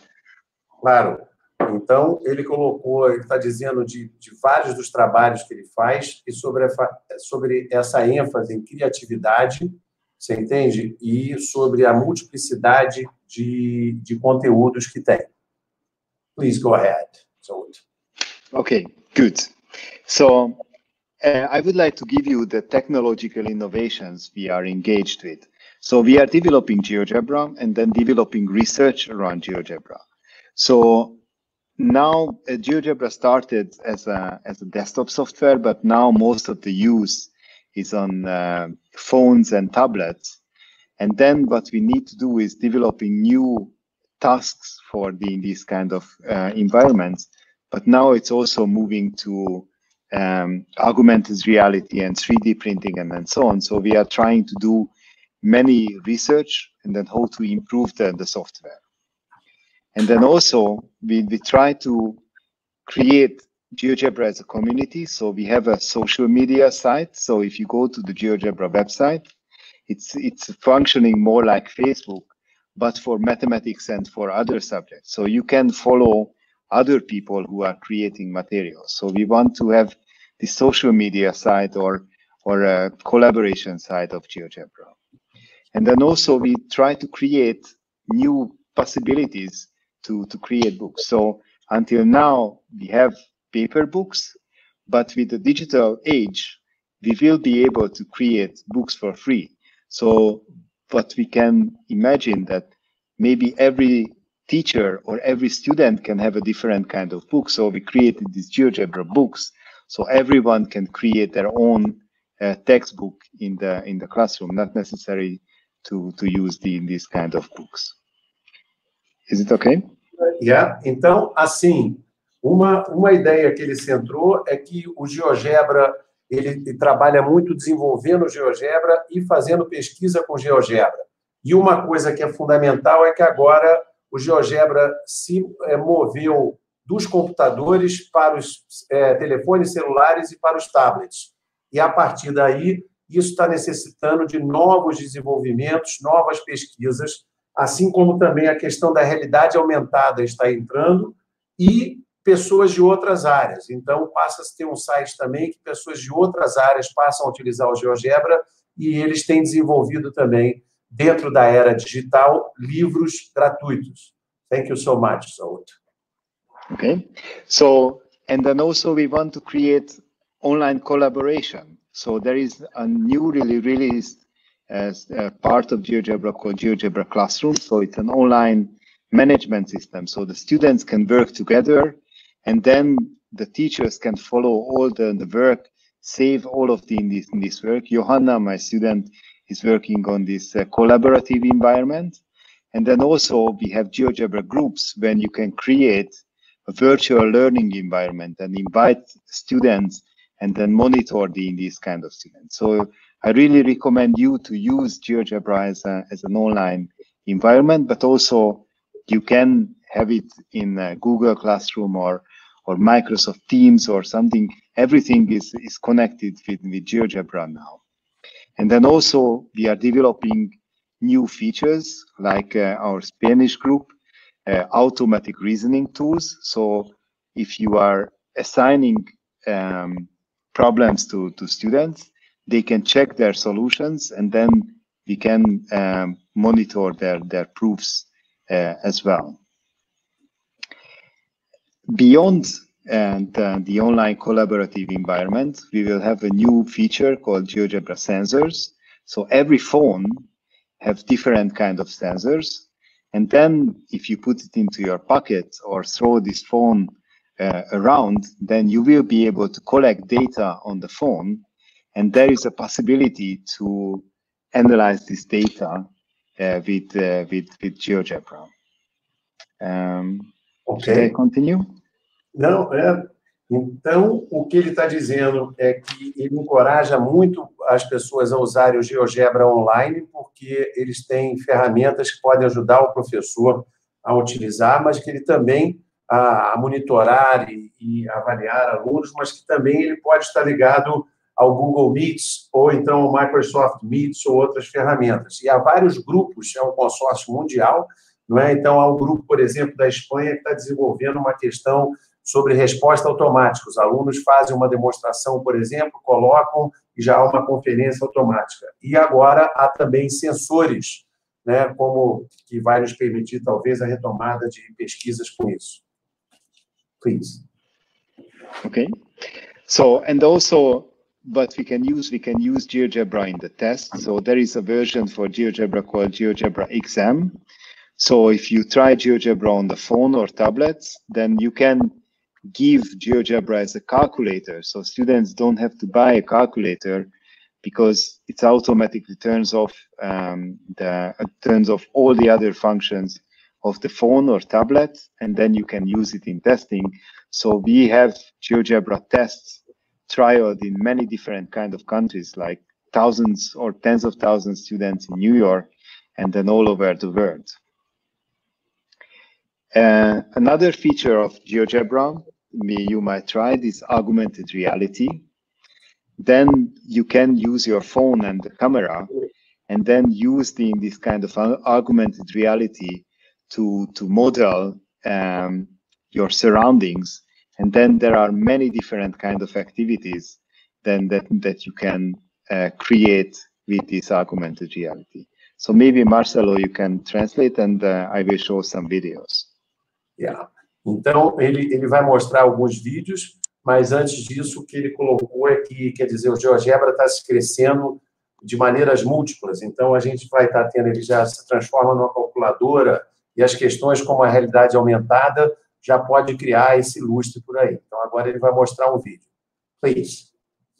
Claro. Então, ele colocou, ele está dizendo de, de vários dos trabalhos que ele faz e sobre, a, sobre essa ênfase em criatividade, você entende? E sobre a multiplicidade de, de conteúdos que tem. Please go ahead. So, okay, good. So, uh, I would like to give you the technological innovations we are engaged with. So, we are developing GeoGebra and then developing research around GeoGebra. So, now uh, GeoGebra started as a, as a desktop software, but now most of the use is on uh, phones and tablets. And then what we need to do is developing new tasks for the, these kind of uh, environments. But now it's also moving to um, augmented reality and three D printing and, and so on. So we are trying to do many research and then how to improve the, the software. And then also we, we try to create GeoGebra as a community. So we have a social media site. So if you go to the GeoGebra website, it's, it's functioning more like Facebook, but for mathematics and for other subjects. So you can follow other people who are creating materials. So we want to have the social media side or, or a collaboration side of GeoGebra. And then also we try to create new possibilities to, to create books. So until now, we have paper books, but with the digital age, we will be able to create books for free. So what we can imagine that maybe every teacher or every student can have a different kind of book. So we created these GeoGebra books, so everyone can create their own uh, textbook in the in the classroom, not necessary to to use the this kind of books. Is it okay? Yeah. Então, assim, uma uma ideia que ele centrou é que o GeoGebra ele, ele trabalha muito desenvolvendo o GeoGebra e fazendo pesquisa com GeoGebra. E uma coisa que é fundamental é que agora o GeoGebra se é, moveu dos computadores para os é, telefones celulares e para os tablets. E, a partir daí, isso está necessitando de novos desenvolvimentos, novas pesquisas, assim como também a questão da realidade aumentada está entrando e pessoas de outras áreas. Então, passa a ter um site também que pessoas de outras áreas passam a utilizar o GeoGebra e eles têm desenvolvido também, dentro da era digital, livros gratuitos. Thank you so much, Saud. Okay. So, and then also we want to create online collaboration. So there is a newly released as a part of GeoGebra called GeoGebra Classroom. So it's an online management system. So the students can work together and then the teachers can follow all the, the work, save all of the in this, in this work. Johanna, my student, is working on this uh, collaborative environment. And then also we have GeoGebra groups when you can create a virtual learning environment and invite students and then monitor the, these kind of students. So I really recommend you to use GeoGebra as, a, as an online environment, but also you can have it in uh, Google Classroom or, or Microsoft Teams or something. Everything is, is connected with, with GeoGebra now. And then also we are developing new features like uh, our Spanish group, uh, automatic reasoning tools. So if you are assigning um, problems to, to students, they can check their solutions and then we can um, monitor their, their proofs uh, as well. Beyond and uh, the online collaborative environment, we will have a new feature called GeoGebra Sensors. So every phone have different kind of sensors. And then if you put it into your pocket or throw this phone uh, around, then you will be able to collect data on the phone. And there is a possibility to analyze this data uh, with, uh, with, with GeoGebra. Um, Okay. Should I continue? Não, é. Então, o que ele está dizendo é que ele encoraja muito as pessoas a usarem o GeoGebra online, porque eles têm ferramentas que podem ajudar o professor a utilizar, mas que ele também a, a monitorar e, e avaliar alunos, mas que também ele pode estar ligado ao Google Meets, ou então ao Microsoft Meets, ou outras ferramentas. E há vários grupos, é um consórcio mundial, não é? Então, há um grupo, por exemplo, da Espanha, que está desenvolvendo uma questão sobre resposta automática. Os alunos fazem uma demonstração, por exemplo, colocam e já há uma conferência automática. E agora há também sensores, né, como que vai nos permitir, talvez, a retomada de pesquisas com isso. Please. Okay. So, and also, but we can use, we can use GeoGebra in the test. So there is a version for GeoGebra called GeoGebra Exam. So if you try GeoGebra on the phone or tablets, then you can give GeoGebra as a calculator. So students don't have to buy a calculator because it automatically turns off um, the uh, turns off all the other functions of the phone or tablet, and then you can use it in testing. So we have GeoGebra tests trialed in many different kind of countries, like thousands or tens of thousands of students in New York, and then all over the world. Uh, another feature of GeoGebra you might try is augmented reality. Then you can use your phone and the camera, and then use the, this kind of augmented reality to to model um, your surroundings. And then there are many different kind of activities then that that you can uh, create with this augmented reality. So maybe Marcelo, you can translate, and uh, I will show some videos. Yeah. Então, ele, ele vai mostrar alguns vídeos, mas antes disso, o que ele colocou é que, quer dizer, o GeoGebra está se crescendo de maneiras múltiplas. Então, a gente vai estar tendo, ele já se transforma numa calculadora, e as questões como a realidade aumentada já pode criar esse lustre por aí. Então, agora ele vai mostrar um vídeo. Please.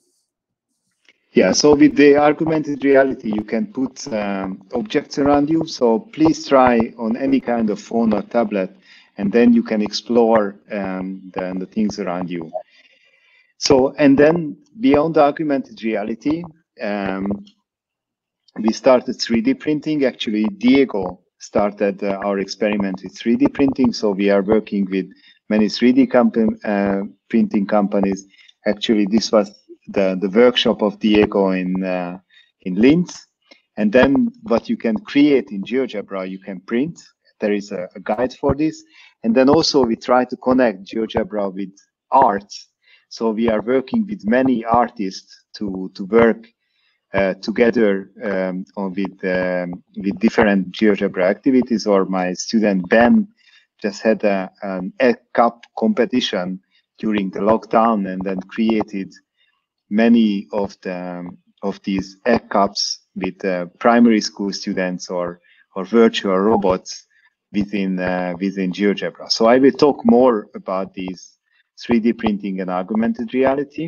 Yeah, so with the augmented reality, you can put um, objects around you. So please try on any kind of phone or tablet, and then you can explore um, the, the things around you. So, and then beyond the augmented reality, um, we started three D printing. Actually, Diego started uh, our experiment with three D printing. So we are working with many three D company, uh, printing companies. Actually, this was the, the workshop of Diego in, uh, in Linz. And then what you can create in GeoGebra, you can print. There is a, a guide for this. And then also we try to connect GeoGebra with art. So we are working with many artists to, to work uh, together um, on with, um, with different GeoGebra activities. Or my student Ben just had a, an egg cup competition during the lockdown, and then created many of the of these egg cups with uh, primary school students or or virtual robots within uh, within GeoGebra. So I will talk more about these three D printing and augmented reality.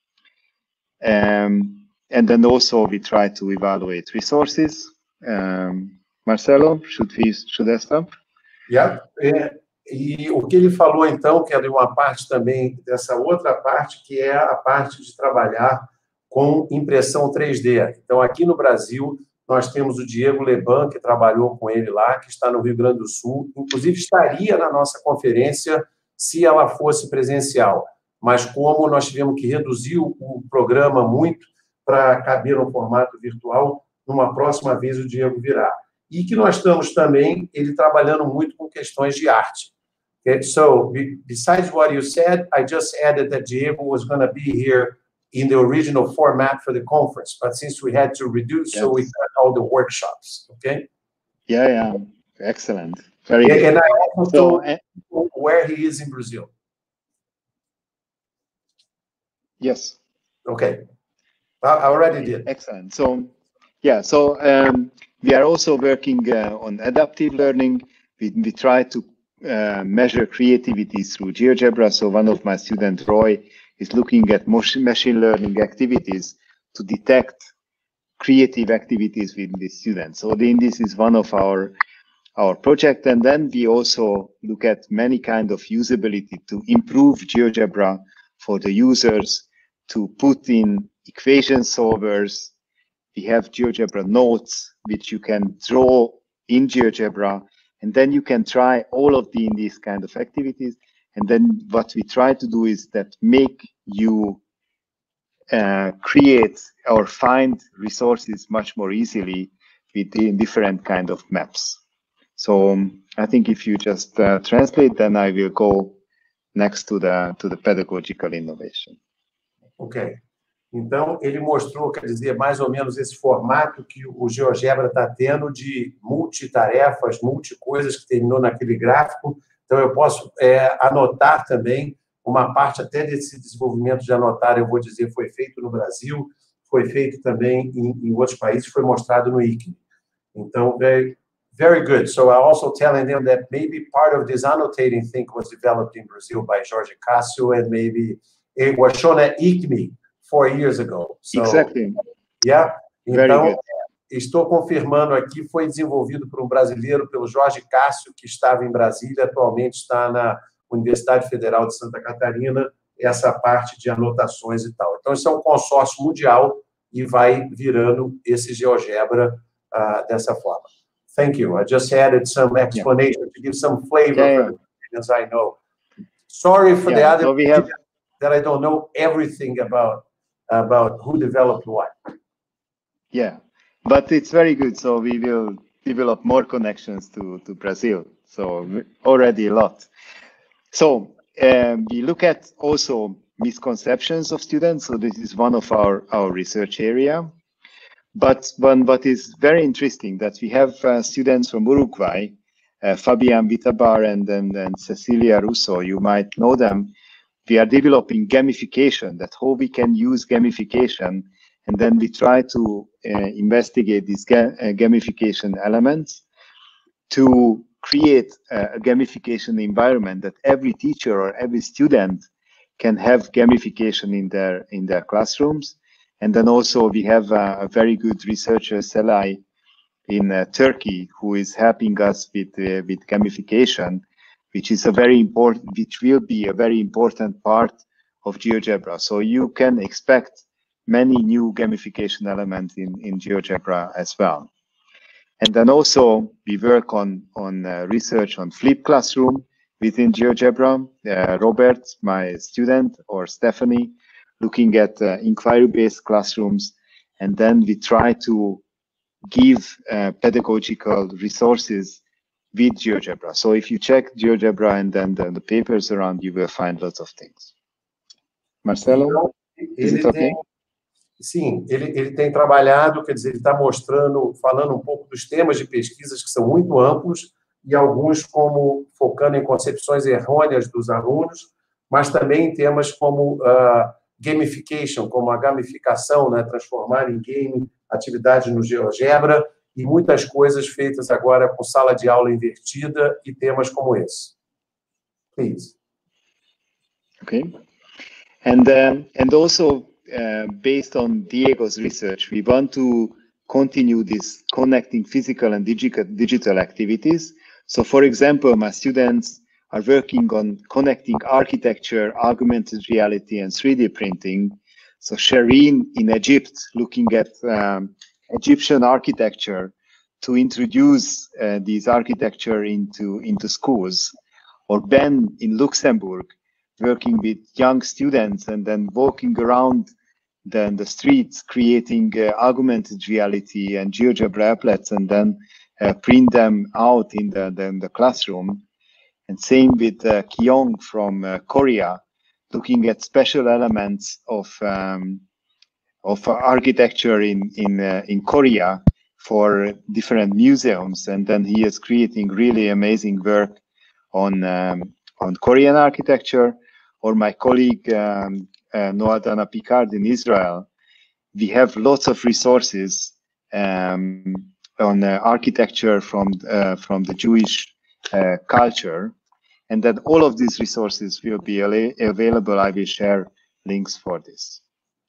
Um, and then also we try to evaluate resources. Um, Marcelo, should we should I stop? Yeah. É, e o que ele falou, então, que é de uma parte também, dessa outra parte, que é a parte de trabalhar com impressão três D. Então, aqui no Brasil, nós temos o Diego Leban, que trabalhou com ele lá, que está no Rio Grande do Sul, inclusive estaria na nossa conferência se ela fosse presencial, mas como nós tivemos que reduzir o programa muito para caber no formato virtual, numa próxima vez o Diego virá. E que nós estamos também, ele trabalhando muito com questões de arte. Okay? So, besides what you said, I just added that Diego was going to be here in the original format for the conference, but since we had to reduce, yes. So we got all the workshops, okay? Yeah, yeah, excellent. Very and, good. And I also so, told uh, where he is in Brazil. Yes. Okay. I already did. Excellent. So, yeah, so um, we are also working uh, on adaptive learning. We, we try to uh, measure creativity through GeoGebra. So one of my students, Roy, is looking at machine learning activities to detect creative activities with the students. So then this is one of our our project. And then we also look at many kind of usability to improve GeoGebra for the users to put in equation solvers. We have GeoGebra notes, which you can draw in GeoGebra, and then you can try all of the, in these kind of activities. And then what we try to do is that make you uh, create or find resources much more easily within different kind of maps. So um, I think if you just uh, translate, then I will go next to the to the pedagogical innovation. Ok. Então, ele mostrou, quer dizer, mais ou menos esse formato que o GeoGebra está tendo de multitarefas, multicoisas, que terminou naquele gráfico. Então, eu posso é, anotar também, uma parte até desse desenvolvimento de anotar, eu vou dizer, foi feito no Brasil, foi feito também em, em outros países, foi mostrado no I C N I. Então, very, very good. So, I'm also telling them that maybe part of this annotating thing was developed in Brazil by Jorge Cássio, and maybe it was shown at I C N I four years ago. So, exactly. Yeah. Então, estou confirmando aqui, foi desenvolvido por um brasileiro, pelo Jorge Cássio, que estava em Brasília, atualmente está na Universidade Federal de Santa Catarina, essa parte de anotações e tal. Então, isso é um consórcio mundial e vai virando esse GeoGebra uh, dessa forma. Thank you. I just added some explanation yeah. to give some flavor yeah, yeah. for the things I know. Sorry for yeah, the other so we have... that I don't know everything about about who developed what. Yeah, but it's very good. So we will develop more connections to, to Brazil. So already a lot. So um, we look at also misconceptions of students. So this is one of our, our research area. But one what is very interesting that we have uh, students from Uruguay, uh, Fabian Vitabar and then and Cecilia Russo. You might know them. We are developing gamification, that how we can use gamification, and then we try to uh, investigate these ga uh, gamification elements to create uh, a gamification environment that every teacher or every student can have gamification in their in their classrooms. And then also we have uh, a very good researcher, Selay, in uh, Turkey, who is helping us with uh, with gamification, which is a very important, which will be a very important part of GeoGebra. So you can expect many new gamification elements in, in GeoGebra as well. And then also we work on, on uh, research on flipped classroom within GeoGebra. Uh, Robert, my student, or Stephanie, looking at uh, inquiry-based classrooms. And then we try to give uh, pedagogical resources with GeoGebra. So if you check GeoGebra and then the, the papers around, you will find lots of things. Marcelo, is it okay? Tem, sim, ele, ele tem trabalhado, quer dizer, ele está mostrando, falando um pouco dos temas de pesquisas que são muito amplos e alguns como focando em concepções errôneas dos alunos, mas também temas como uh, gamification, como a gamificação, né, transformar em game atividades no GeoGebra, e muitas coisas feitas agora com sala de aula invertida e temas como esse. Please. Okay. And, um, and also, uh, based on Diego's research, we want to continue this connecting physical and digital, digital activities. So, for example, my students are working on connecting architecture, augmented reality, and three D printing. So, Shireen in Egypt, looking at um, Egyptian architecture to introduce uh, these architecture into, into schools, or Ben in Luxembourg, working with young students and then walking around the, the streets, creating uh, augmented reality and GeoGebra applets, and then uh, print them out in the, the, in the classroom. And same with uh, Kyong from uh, Korea, looking at special elements of um, of architecture in in uh, in Korea for different museums, and then he is creating really amazing work on um, on Korean architecture. Or my colleague um, uh, Noah Dana Picard in Israel, we have lots of resources um, on uh, architecture from uh, from the Jewish uh, culture, and that all of these resources will be available. I will share links for this.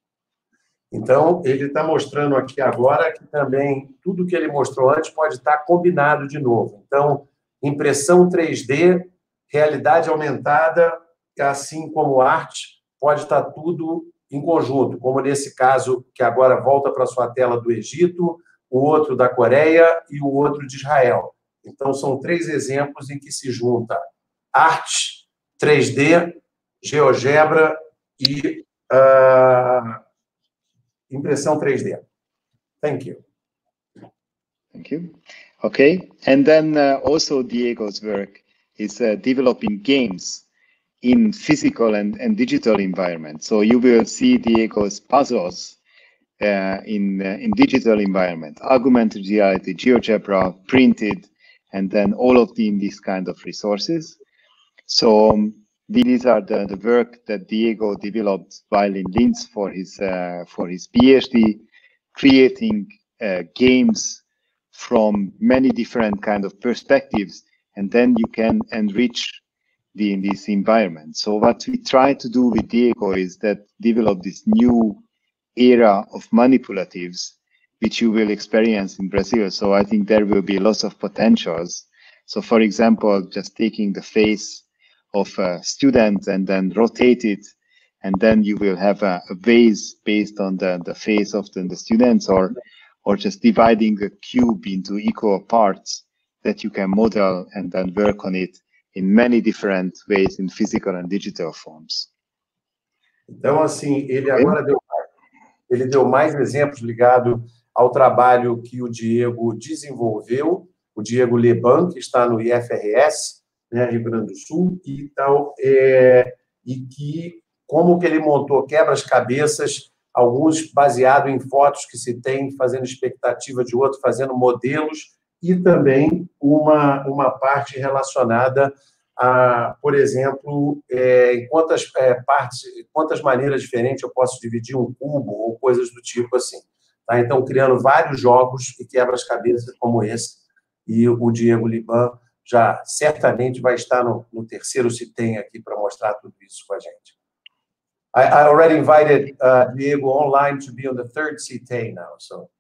Então, ele está mostrando aqui agora que também tudo que ele mostrou antes pode estar combinado de novo. Então, impressão três D, realidade aumentada, assim como arte, pode estar tudo em conjunto, como nesse caso, que agora volta para a sua tela do Egito, o outro da Coreia e o outro de Israel. Então, são três exemplos em que se junta arte, três D, GeoGebra e uh, impressão três D. Thank you. Thank you. Okay, and then uh, also Diego's work is uh, developing games in physical and, and digital environment. So you will see Diego's puzzles uh, in uh, in digital environment, augmented reality, GeoGebra, printed, and then all of the in these kind of resources. So um, these are the, the work that Diego developed while in Linz for his uh, for his PhD, creating uh, games from many different kind of perspectives, and then you can enrich the in this environment. So what we try to do with Diego is that develop this new era of manipulatives, which you will experience in Brazil. So I think there will be lots of potentials. So for example, just taking the face of a student and then rotate it, and then you will have a, a vase based on the, the face of the, the students, or or just dividing a cube into equal parts that you can model and then work on it in many different ways in physical and digital forms. Então, assim, ele agora deu, ele deu mais exemplos ligados ao trabalho que o Diego desenvolveu, o Diego Leban, que está no I F R S, né, Rio Grande do Sul, e, tal, é, e que, como que ele montou quebras-cabeças, alguns baseados em fotos que se tem, fazendo expectativa de outro, fazendo modelos, e também uma, uma parte relacionada a, por exemplo, é, em quantas é, partes, quantas maneiras diferentes eu posso dividir um cubo, ou coisas do tipo assim. Tá? Então, criando vários jogos e quebras-cabeças como esse, e o Diego Liban já certamente vai estar no, no terceiro Se Tem aqui para mostrar tudo isso com a gente. I, I already invited uh, Diego online to be on the third Se Tem now, so.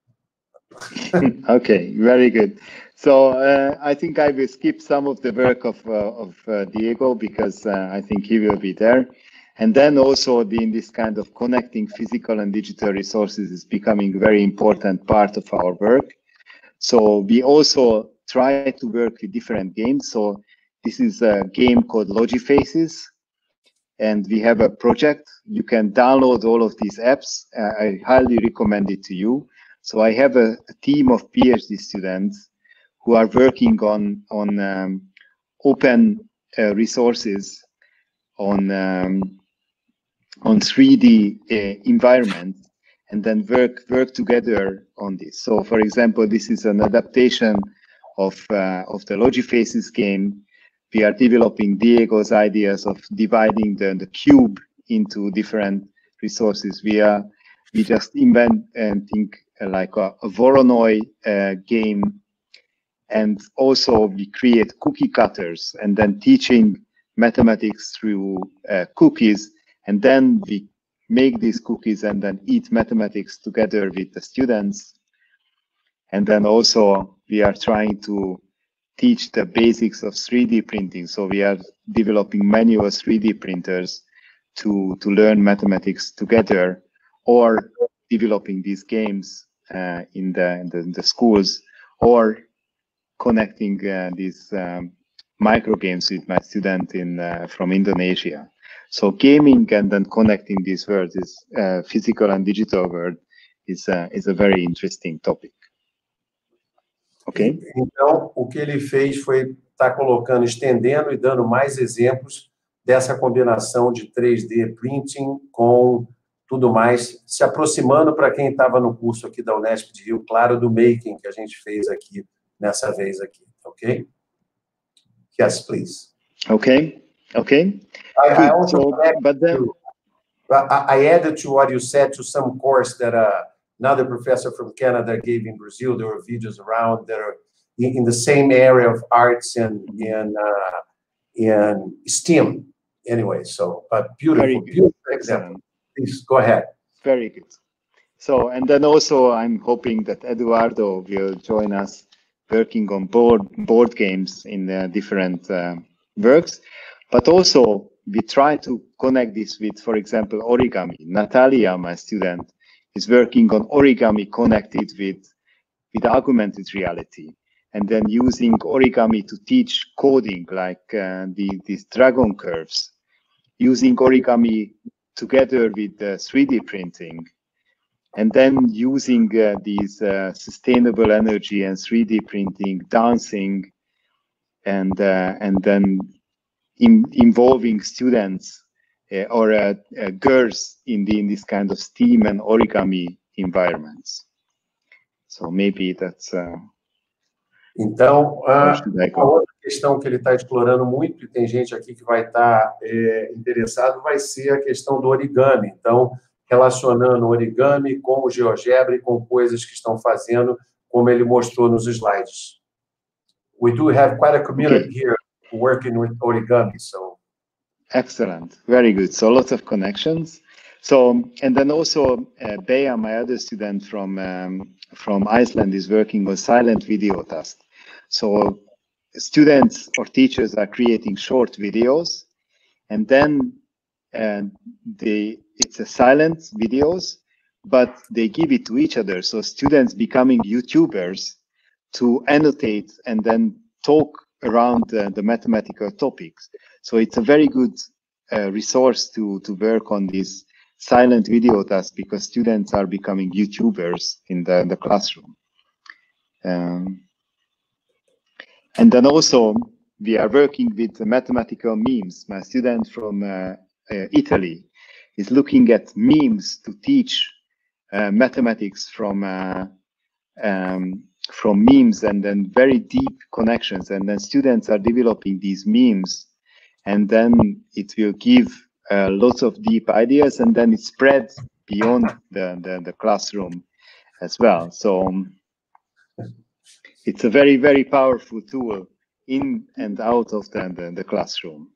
Okay, very good. So uh, I think I will skip some of the work of uh, of uh, Diego, because uh, I think he will be there. And then also the, in this kind of connecting physical and digital resources is becoming a very important part of our work. So we also try to work with different games. So this is a game called Logifaces, and we have a project. You can download all of these apps. Uh, I highly recommend it to you. So I have a, a team of PhD students who are working on on um, open uh, resources on um, on three D uh, environments, and then work work together on this. So, for example, this is an adaptation of uh, of the Logifaces game. We are developing Diego's ideas of dividing the, the cube into different resources. We are we just invent and think uh, like a, a Voronoi uh, game, and also we create cookie cutters, and then teaching mathematics through uh, cookies, and then we make these cookies and then eat mathematics together with the students. And then also we are trying to teach the basics of three D printing. So we are developing manual three D printers to, to learn mathematics together, or developing these games uh, in, the, in, the, in the schools, or connecting uh, these um, micro games with my student in uh, from Indonesia. So gaming and then connecting these worlds, is uh, physical and digital world, is uh, is a very interesting topic. Ok? Então, o que ele fez foi estar colocando, estendendo e dando mais exemplos dessa combinação de três D printing com tudo mais, se aproximando para quem estava no curso aqui da Unesp de Rio Claro, do making que a gente fez aqui, nessa vez aqui, ok? Yes, please. Okay, okay. I, I also so, but then... to, I, I added to what you said to some course that uh, another professor from Canada gave in Brazil. There were videos around that are in, in the same area of arts and in uh, in STEAM. Anyway, so but beautiful, beautiful example. Please go ahead. Very good. So, and then also I'm hoping that Eduardo will join us working on board board games in uh, different uh, works, but also we try to connect this with, for example, origami. Natalia, my student, is working on origami connected with, with augmented reality, and then using origami to teach coding, like uh, the, these dragon curves, using origami together with uh, three D printing, and then using uh, these uh, sustainable energy and three D printing, dancing, and uh, and then in, involving students uh, or uh, uh, girls in, the, in this kind of STEAM and origami environments. So maybe that's... Uh, então, uh, uma outra questão que ele está explorando muito, e tem gente aqui que vai estar é, interessado, vai ser a questão do origami. Então, relacionando o origami com o GeoGebra e com coisas que estão fazendo, como ele mostrou nos slides. We do have quite a community okay. here working with origami, so. Excellent, very good. So lots of connections. So, and then also uh, Bea, my other student from um, from Iceland, is working on silent video task. So students or teachers are creating short videos, and then uh, they it's a silent videos, but they give it to each other. So students becoming YouTubers to annotate and then talk around uh, the mathematical topics. So it's a very good uh, resource to, to work on this silent video task, because students are becoming YouTubers in the, the classroom. Um, and then also we are working with the mathematical memes. My student from uh, uh, Italy is looking at memes to teach uh, mathematics from uh, um, from memes, and then very deep connections, and then students are developing these memes, and then it will give uh, lots of deep ideas, and then it spreads beyond the, the, the classroom as well. So um, it's a very, very powerful tool in and out of the, the, the classroom.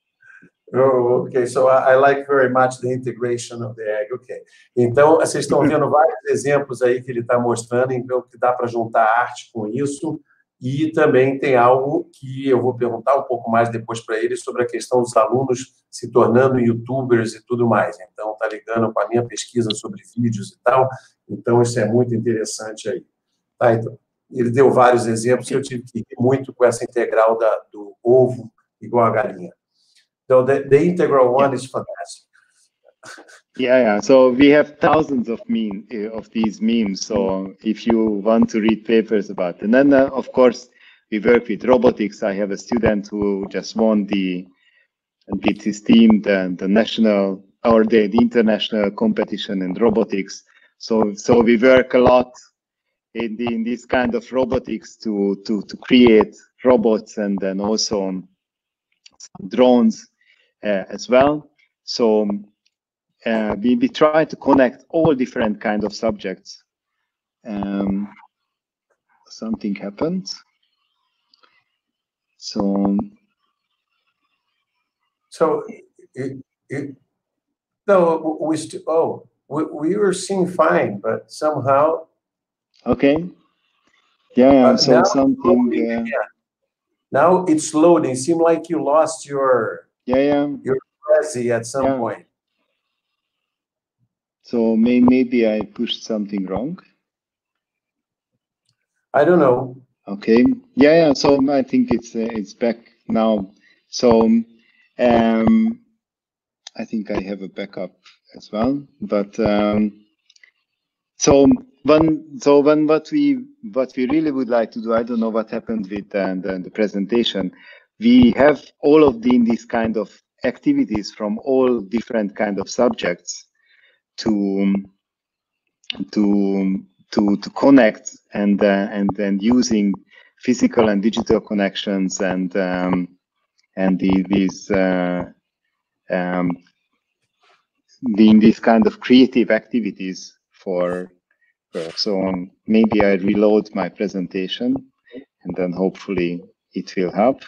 Oh, okay, so I, I like very much the integration of the egg. Okay, então vocês estão vendo vários exemplos aí que ele está mostrando, então que dá para juntar arte com isso, e também tem algo que eu vou perguntar um pouco mais depois para ele sobre a questão dos alunos se tornando YouTubers e tudo mais. Então está ligando com a minha pesquisa sobre vídeos e tal, então isso é muito interessante aí. Tá, então, ele deu vários exemplos que eu tive que ir muito com essa integral da, do ovo igual a galinha. So the, the integral one yeah. is fantastic. Yeah, yeah. So we have thousands of meme of these memes. So if you want to read papers about it, and then uh, of course we work with robotics. I have a student who just won the with his team the, the national or the, the international competition in robotics. So so we work a lot in the, in this kind of robotics to to to create robots, and then also some drones. Uh, as well. So uh, we, we try to connect all different kinds of subjects. Um, something happened. So, so it, it, no, we st oh, we, we were seeing fine, but somehow. Okay. Yeah, yeah. Uh, so now, something. Uh, yeah. Now it's loading. It seemed like you lost your. Yeah, yeah. You're Prezi at some yeah. point. So may, maybe I pushed something wrong. I don't know. Okay. Yeah, yeah. So I think it's uh, it's back now. So um, I think I have a backup as well. But um, so when so when what we what we really would like to do, I don't know what happened with uh, the, the presentation. We have all of the, these kind of activities from all different kind of subjects to to to to connect, and uh, and then using physical and digital connections, and um, and the, these uh, um, the, in these kind of creative activities for work. So um, maybe I reload my presentation, and then hopefully it will help.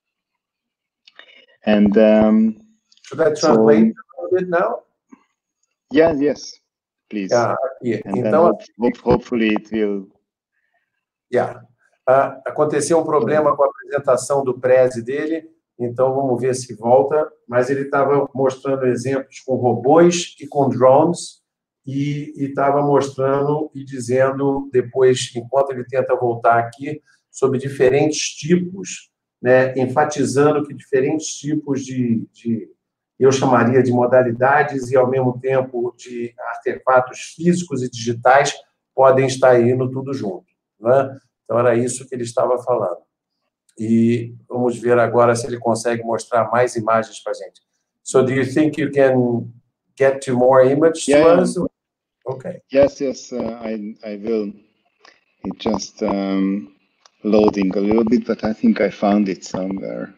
And um, should I translate so, a bit now? Yes, yes, please. Yeah, yeah. And então, then hope, hopefully it will. Yeah. Uh, aconteceu um problema com a apresentação do Prezi dele, Então, vamos ver se volta. Mas ele estava mostrando exemplos com robôs e com drones, e estava mostrando e dizendo, depois, enquanto ele tenta voltar aqui, sobre diferentes tipos, né, enfatizando que diferentes tipos de, de, eu chamaria de modalidades e, ao mesmo tempo, de artefatos físicos e digitais podem estar indo tudo junto, né? Então, era isso que ele estava falando. E vamos ver agora se ele consegue mostrar mais imagens para a gente. So, do you think you can get to more images yeah, to us? Okay. Yes, yes, uh, I, I will. It just um, loading a little bit, but I think I found it somewhere.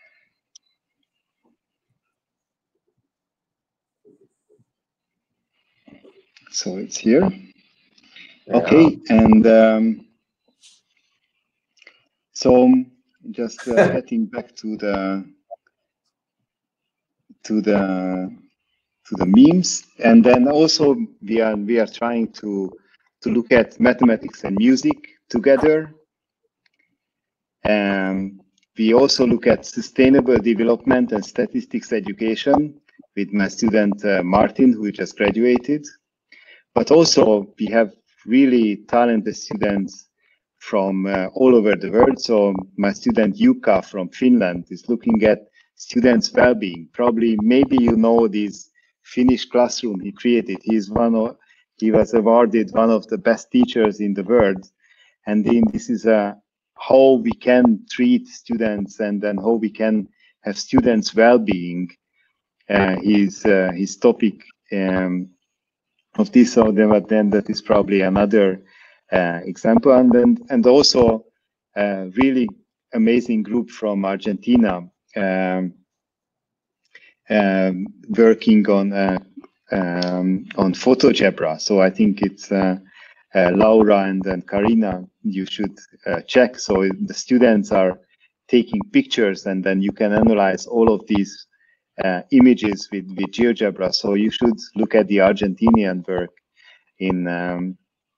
So it's here. Yeah. Okay, and um, so just uh, getting back to the to the to the memes, and then also we are we are trying to to look at mathematics and music together. And we also look at sustainable development and statistics education with my student uh, Martin, who just graduated. But also we have really talented students from uh, all over the world. So my student Jukka from Finland is looking at students' well-being. Probably, maybe you know this Finnish classroom he created. He's one of, he was awarded one of the best teachers in the world. And then this is a, how we can treat students and then how we can have students' well-being. Uh, his, uh, his topic um, of this, so then, then that is probably another uh, example. And then, and also a really amazing group from Argentina, um, um, working on uh, um, on PhotoGebra. So I think it's uh, uh, Laura and then Karina, you should uh, check. So the students are taking pictures and then you can analyze all of these uh, images with, with GeoGebra. So you should look at the Argentinian work in um,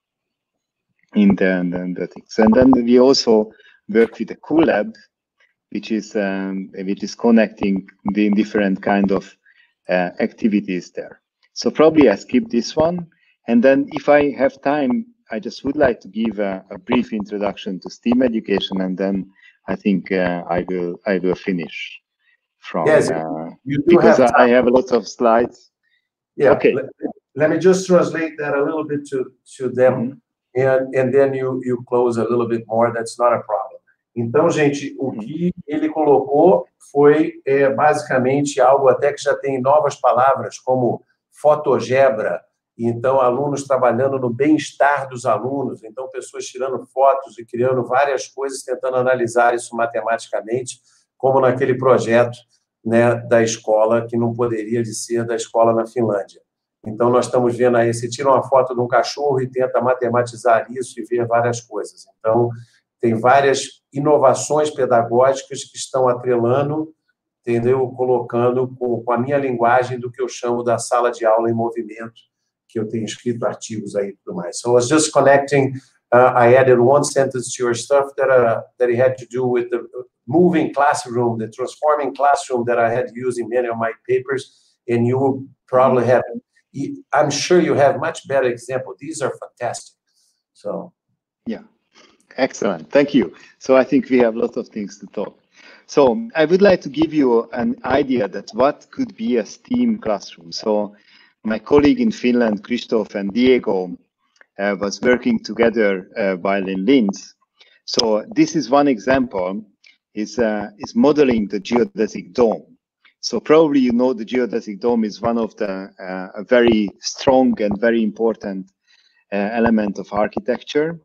in the, the, the things. And then we also work with the Coolab, which is um, which is connecting the different kind of uh, activities there. So probably I skip this one, and then if I have time, I just would like to give a, a brief introduction to STEAM education, and then I think uh, I will I will finish from yes, uh, you do because have I have a lot of slides. Yeah. Okay. Let, let me just translate that a little bit to to them, mm-hmm. and and then you you close a little bit more. That's not a problem. Então, gente, o que ele colocou foi é, basicamente algo até que já tem novas palavras, como fotogebra. Então, alunos trabalhando no bem-estar dos alunos. Então, pessoas tirando fotos e criando várias coisas, tentando analisar isso matematicamente, como naquele projeto, né, da escola, que não poderia de ser da escola na Finlândia. Então, nós estamos vendo aí, você tira uma foto de um cachorro e tenta matematizar isso e ver várias coisas. Então, tem várias inovações pedagógicas que estão atrelando, entendeu? Colocando com, com a minha linguagem do que eu chamo da sala de aula em movimento, que eu tenho escrito artigos aí e tudo mais. So I was just connecting, uh, I added one sentence to your stuff that, uh, that it had to do with the moving classroom, the transforming classroom that I had used in many of my papers, and you probably have, I'm sure you have much better example. These are fantastic. So, yeah. Excellent, thank you. So I think we have a lot of things to talk. So I would like to give you an idea that what could be a STEAM classroom. So my colleague in Finland, Christoph and Diego, uh, was working together uh, while in Linz. So this is one example, is, uh, is modeling the geodesic dome. So probably you know the geodesic dome is one of the uh, a very strong and very important uh, element of architecture.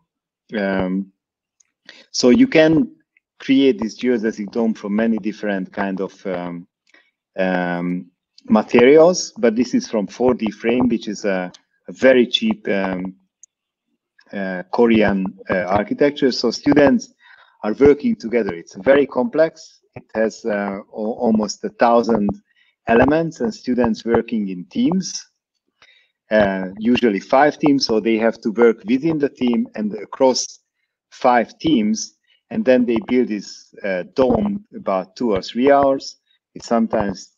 Um, So you can create this geodesic dome from many different kind of um, um, materials, but this is from four D frame, which is a, a very cheap um, uh, Korean uh, architecture. So students are working together. It's very complex. It has uh, almost a thousand elements and students working in teams, uh, usually five teams. So they have to work within the team and across five teams, and then they build this uh, dome about two or three hours. It sometimes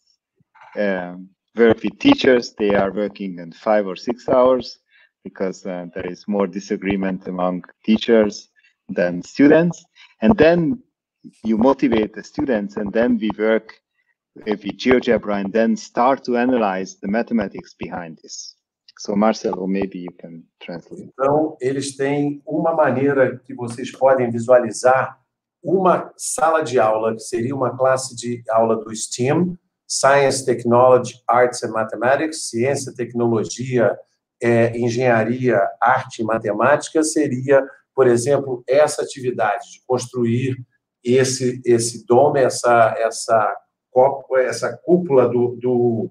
um, work with teachers. They are working in five or six hours because uh, there is more disagreement among teachers than students. And then you motivate the students, and then we work with GeoGebra and then start to analyze the mathematics behind this. So Marcelo, maybe you can translate. Então, eles têm uma maneira que vocês podem visualizar uma sala de aula, que seria uma classe de aula do STEAM, Science, Technology, Arts and Mathematics, ciência, tecnologia, é, engenharia, arte e matemática, seria, por exemplo, essa atividade de construir esse, esse dome, essa, essa, essa cúpula do, do,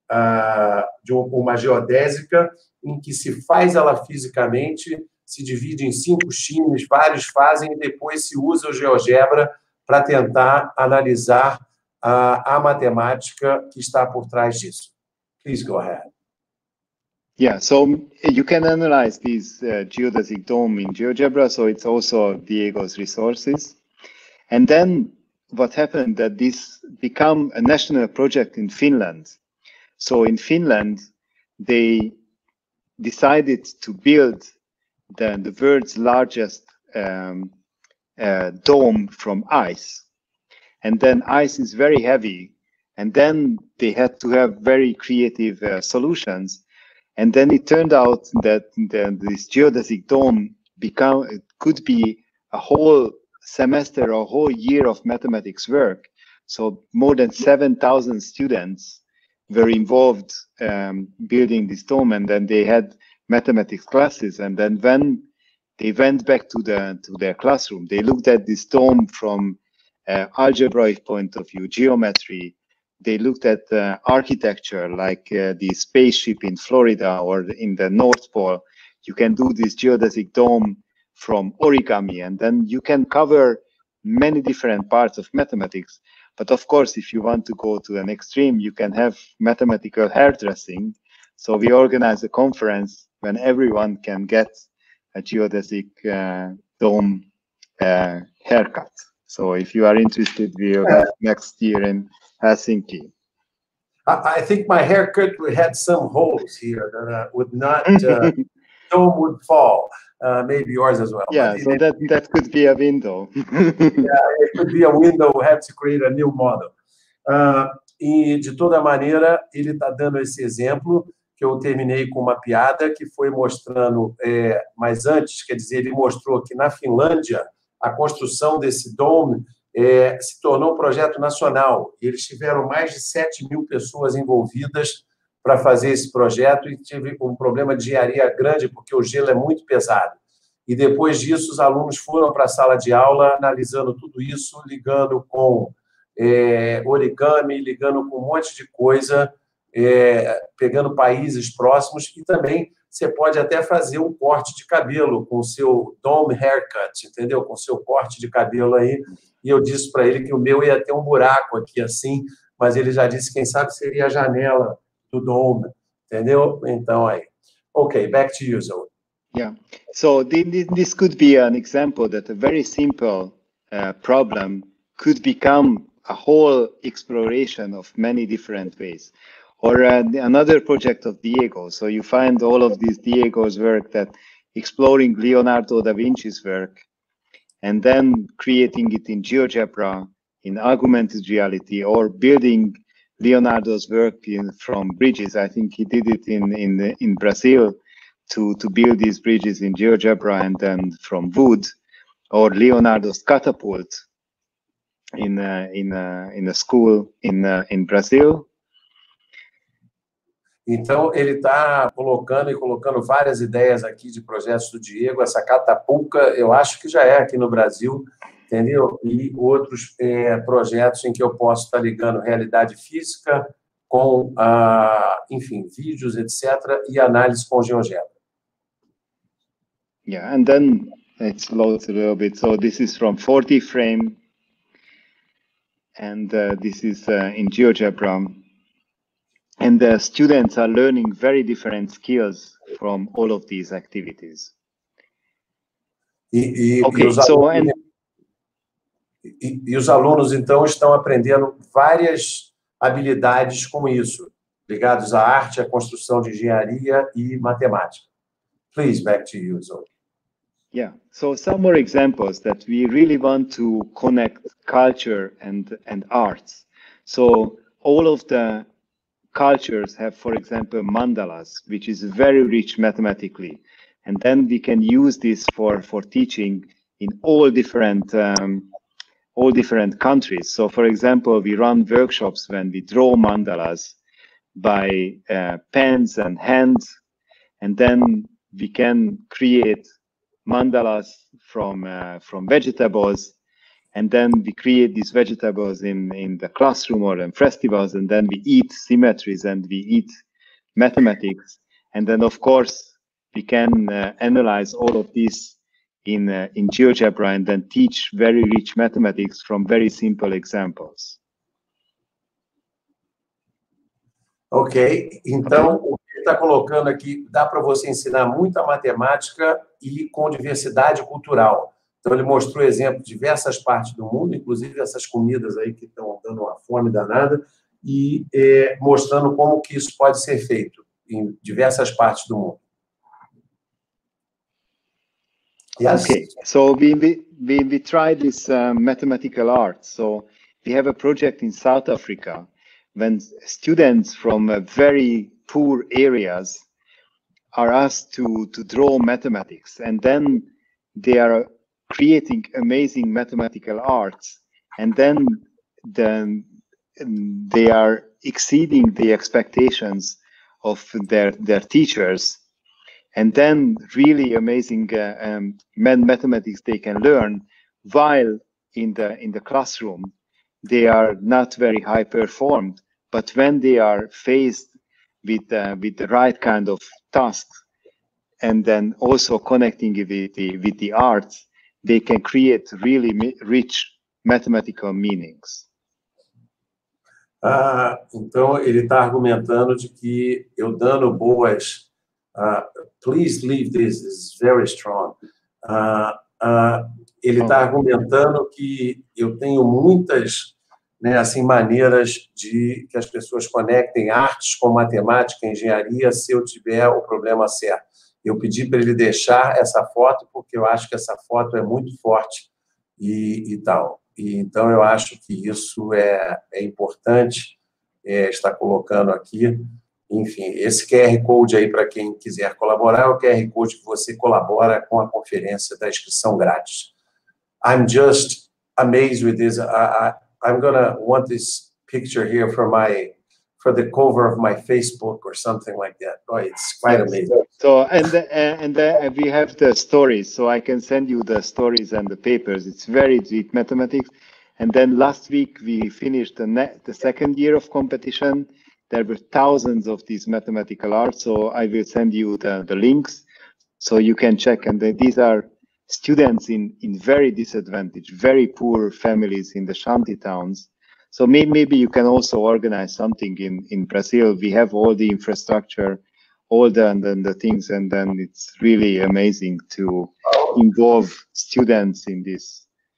uh, de uma geodésica, em que se faz ela fisicamente, se divide em cinco times, vários fazem, e depois se usa o GeoGebra para tentar analisar a, a matemática que está por trás disso. Please go ahead. Yeah, so you can analyze this uh, geodesic dome in GeoGebra, so it's also Diego's resources. And then what happened that this became a national project in Finland. So in Finland, they decided to build the, the world's largest um, uh, dome from ice. And then ice is very heavy. And then they had to have very creative uh, solutions. And then it turned out that the, this geodesic dome become, it could be a whole semester or a whole year of mathematics work. So more than seven thousand students were involved um, building this dome, and then they had mathematics classes. And then when they went back to the to their classroom, they looked at this dome from uh, algebraic point of view, geometry. They looked at uh, architecture, like uh, the spaceship in Florida or in the North Pole. You can do this geodesic dome from origami, and then you can cover many different parts of mathematics. But of course, if you want to go to an extreme, you can have mathematical hairdressing. So we organize a conference when everyone can get a geodesic uh, dome uh, haircut. So if you are interested, we'll have next year in Helsinki. I, I think my haircut had some holes here that uh, would not, uh, dome would fall. Uh, maybe yours as well. Yeah, so that, that could be a window. Yeah, it could be a window. We have to create a new model. Uh, e, de toda maneira, ele está dando esse exemplo, que eu terminei com uma piada, que foi mostrando, é, mas antes, quer dizer, ele mostrou que na Finlândia, a construção desse dome é, se tornou um projeto nacional. E eles tiveram mais de sete mil pessoas envolvidas para fazer esse projeto e tive um problema de engenharia grande, porque o gelo é muito pesado. E depois disso, os alunos foram para a sala de aula, analisando tudo isso, ligando com é, origami, ligando com um monte de coisa, é, pegando países próximos, e também você pode até fazer um corte de cabelo com o seu dome haircut, entendeu? Com o seu corte de cabelo aí. E eu disse para ele que o meu ia ter um buraco aqui assim, mas ele já disse, quem sabe seria a janela do dome, entendeu? Então, aí. Okay, back to you, Zoe. Yeah, so this could be an example that a very simple uh, problem could become a whole exploration of many different ways. Or uh, another project of Diego. So you find all of these Diego's work that exploring Leonardo da Vinci's work and then creating it in GeoGebra, in augmented reality, or building Leonardo's work in, from bridges. I think he did it in in in Brazil to to build these bridges in GeoGebra and then from wood, or Leonardo's catapult in uh, in uh, in a school in uh, in Brazil. Então, ele está colocando e colocando várias ideias aqui de projetos do Diego. Essa catapulca, eu acho que já é aqui no Brasil, entendeu? E outros é, projetos em que eu posso estar ligando realidade física com, ah, enfim, vídeos, etcétera, e análise com GeoGebra. Yeah, and then it loads a little bit. So this is from forty frame, and uh, this is uh, in GeoGebra. And the students are learning very different skills from all of these activities. E, e, okay, e so and E, e os alunos, então, estão aprendendo várias habilidades com isso, ligados à arte, à construção de engenharia e matemática. Please, back to you, Zoe. Yeah, so some more examples that we really want to connect culture and, and arts. So all of the cultures have, for example, mandalas, which is very rich mathematically. And then we can use this for, for teaching in all different, um, all different countries. So for example, we run workshops when we draw mandalas by uh, pens and hands, and then we can create mandalas from uh, from vegetables, and then we create these vegetables in in the classroom or in festivals, and then we eat symmetries and we eat mathematics, and then of course we can uh, analyze all of this in uh, in GeoGebra and then teach very rich mathematics from very simple examples. Ok, então o que ele está colocando aqui, dá para você ensinar muita matemática e com diversidade cultural. Então ele mostrou exemplo de diversas partes do mundo, inclusive essas comidas aí que estão dando uma fome danada, e é, mostrando como que isso pode ser feito em diversas partes do mundo. Yes. Okay, so we, we, we, we tried this uh, mathematical art. So we have a project in South Africa when students from uh, very poor areas are asked to, to draw mathematics, and then they are creating amazing mathematical arts, and then the, they are exceeding the expectations of their, their teachers. And then really amazing uh, um, mathematics they can learn, while in the in the classroom they are not very high performed. But when they are faced with uh, with the right kind of tasks, and then also connecting with the with the arts, they can create really rich mathematical meanings. Ah, então ele está argumentando de que eu dando boas Uh, please leave this, this is very strong. Uh, uh, ele está argumentando que eu tenho muitas, né, assim, maneiras de que as pessoas conectem artes com matemática, engenharia, se eu tiver o problema certo. Eu pedi para ele deixar essa foto porque eu acho que essa foto é muito forte e, e tal. E, então eu acho que isso é, é importante é, estar colocando aqui. Enfim, esse Q R Code aí, para quem quiser colaborar, é o Q R Code que você colabora com a conferência da inscrição grátis. I'm just amazed with this. I, I, I'm gonna want this picture here for my for the cover of my Facebook or something like that. Oh, it's quite amazing. So, and the, and the, we have the stories, so I can send you the stories and the papers. It's very deep mathematics. And then last week we finished the, net, the second year of competition. There were thousands of these mathematical arts, so I will send you the, the links so you can check. And the, these are students in, in very disadvantaged, very poor families in the shanty towns. So maybe, maybe you can also organize something in, in Brazil. We have all the infrastructure, all the, and then the things, and then it's really amazing to involve students in this.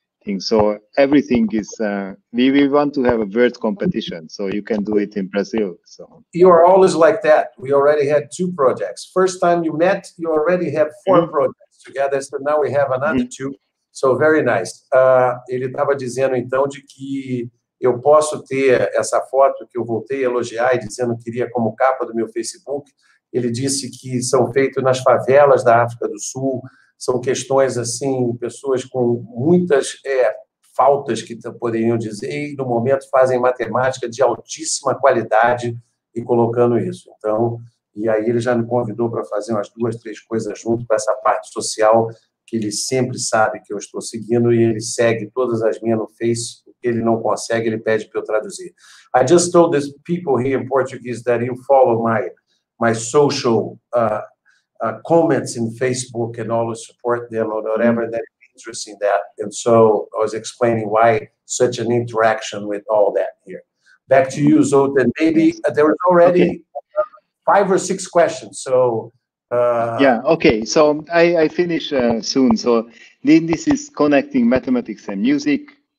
So everything is, uh, we, we want to have a world competition, so you can do it in Brazil. So you are always like that. We already had two projects. First time you met, you already have four mm-hmm. projects together, so now we have another mm-hmm. two. So very nice. Uh, ele estava dizendo, então, de que eu posso ter essa foto que eu voltei a elogiar e dizendo que queria como capa do meu Facebook. Ele disse que são feitos nas favelas da África do Sul. São questões, assim, pessoas com muitas é, faltas, que poderiam dizer, e no momento fazem matemática de altíssima qualidade e colocando isso. Então, e aí ele já me convidou para fazer umas duas, três coisas junto com essa parte social, que ele sempre sabe que eu estou seguindo, e ele segue todas as minhas no Face. O que ele não consegue, ele pede para eu traduzir. I just told these people here in Portuguese that you follow my, my social uh, Uh, comments in Facebook and always support them or whatever, mm-hmm. that is interesting in that. And so I was explaining why such an interaction with all that here. Back to you, Zoltan. Maybe uh, there was already okay. five or six questions. So uh, yeah, okay. So I, I finish uh, soon. So this is connecting mathematics and music.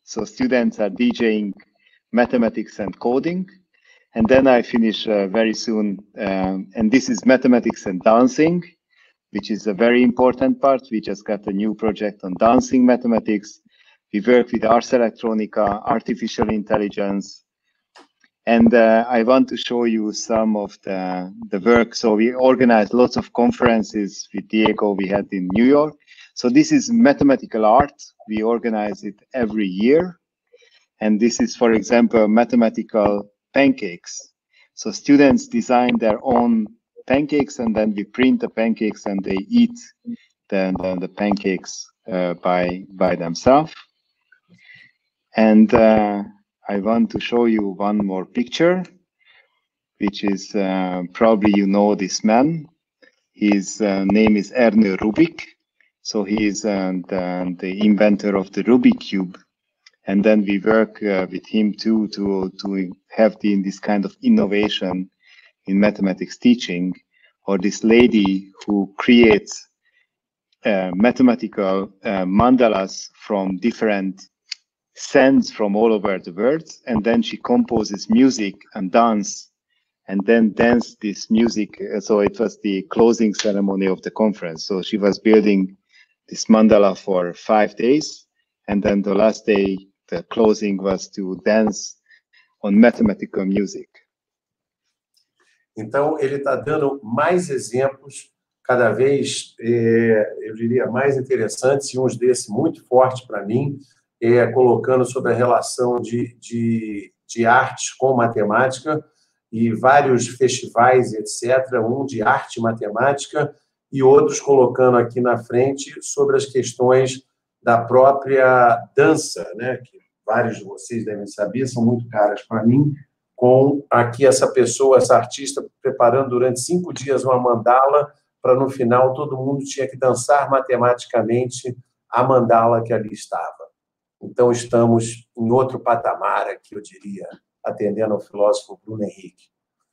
So students are DJing mathematics and coding. And then I finish uh, very soon. Um, and this is mathematics and dancing, which is a very important part. We just got a new project on dancing mathematics. We work with Ars Electronica, artificial intelligence. And uh, I want to show you some of the, the work. So we organized lots of conferences with Diego we had in New York. So this is mathematical art. We organize it every year. And this is, for example, mathematical pancakes. So students design their own pancakes, and then we print the pancakes and they eat the, the, the pancakes uh, by, by themselves. And uh, I want to show you one more picture, which is uh, probably you know this man. His uh, name is Erne Rubik. So he is uh, the, the inventor of the Rubik Cube. And then we work uh, with him too to, to have the, this kind of innovation in mathematics teaching, or this lady who creates uh, mathematical uh, mandalas from different sands from all over the world, and then she composes music and dance, and then dance this music. So it was the closing ceremony of the conference. So she was building this mandala for five days, and then the last day, the closing was to dance on mathematical music. Então, ele está dando mais exemplos, cada vez, é, eu diria, mais interessantes, e uns desses muito fortes para mim, é, colocando sobre a relação de, de, de artes com matemática, e vários festivais, etcétera, um de arte e matemática, e outros colocando aqui na frente sobre as questões da própria dança, né, que vários de vocês devem saber, são muito caras para mim, com aqui essa pessoa, essa artista, preparando durante cinco dias uma mandala, para no final todo mundo tinha que dançar matematicamente a mandala que ali estava. Então, estamos em outro patamar aqui, eu diria, atendendo ao filósofo Bruno Henrique.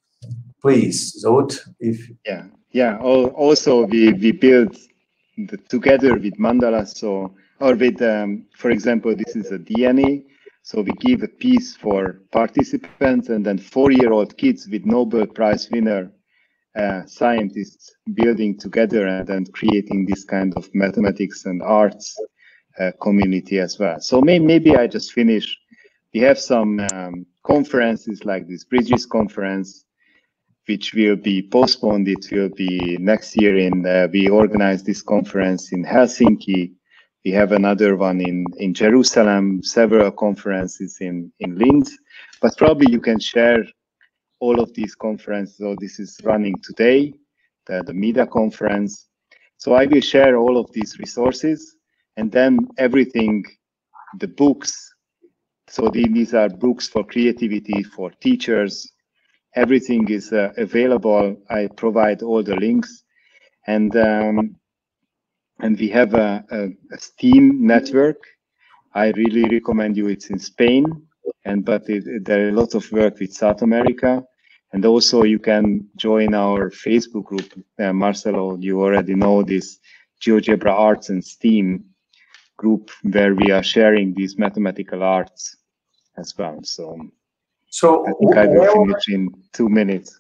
Please, Zot, if... Yeah, yeah. Also, we, we build the, together with mandala, so or with, um, for example, this is a D N A. So we give a piece for participants, and then four-year-old kids with Nobel Prize winner uh, scientists building together and then creating this kind of mathematics and arts uh, community as well. So may, maybe I just finish. We have some um, conferences like this Bridges conference, which will be postponed. It will be next year. In uh, we organize this conference in Helsinki. We have another one in, in Jerusalem, several conferences in, in Linz, but probably you can share all of these conferences. So this is running today, the, the MEDA conference. So I will share all of these resources, and then everything, the books. So these are books for creativity, for teachers. Everything is uh, available. I provide all the links. And um, And we have a, a, a STEAM network. I really recommend you. It's in Spain, and but it, it, there are a lot of work with South America. And also you can join our Facebook group. Uh, Marcelo, you already know this GeoGebra Arts and STEAM group, where we are sharing these mathematical arts as well. So, so I think I will finish in two minutes.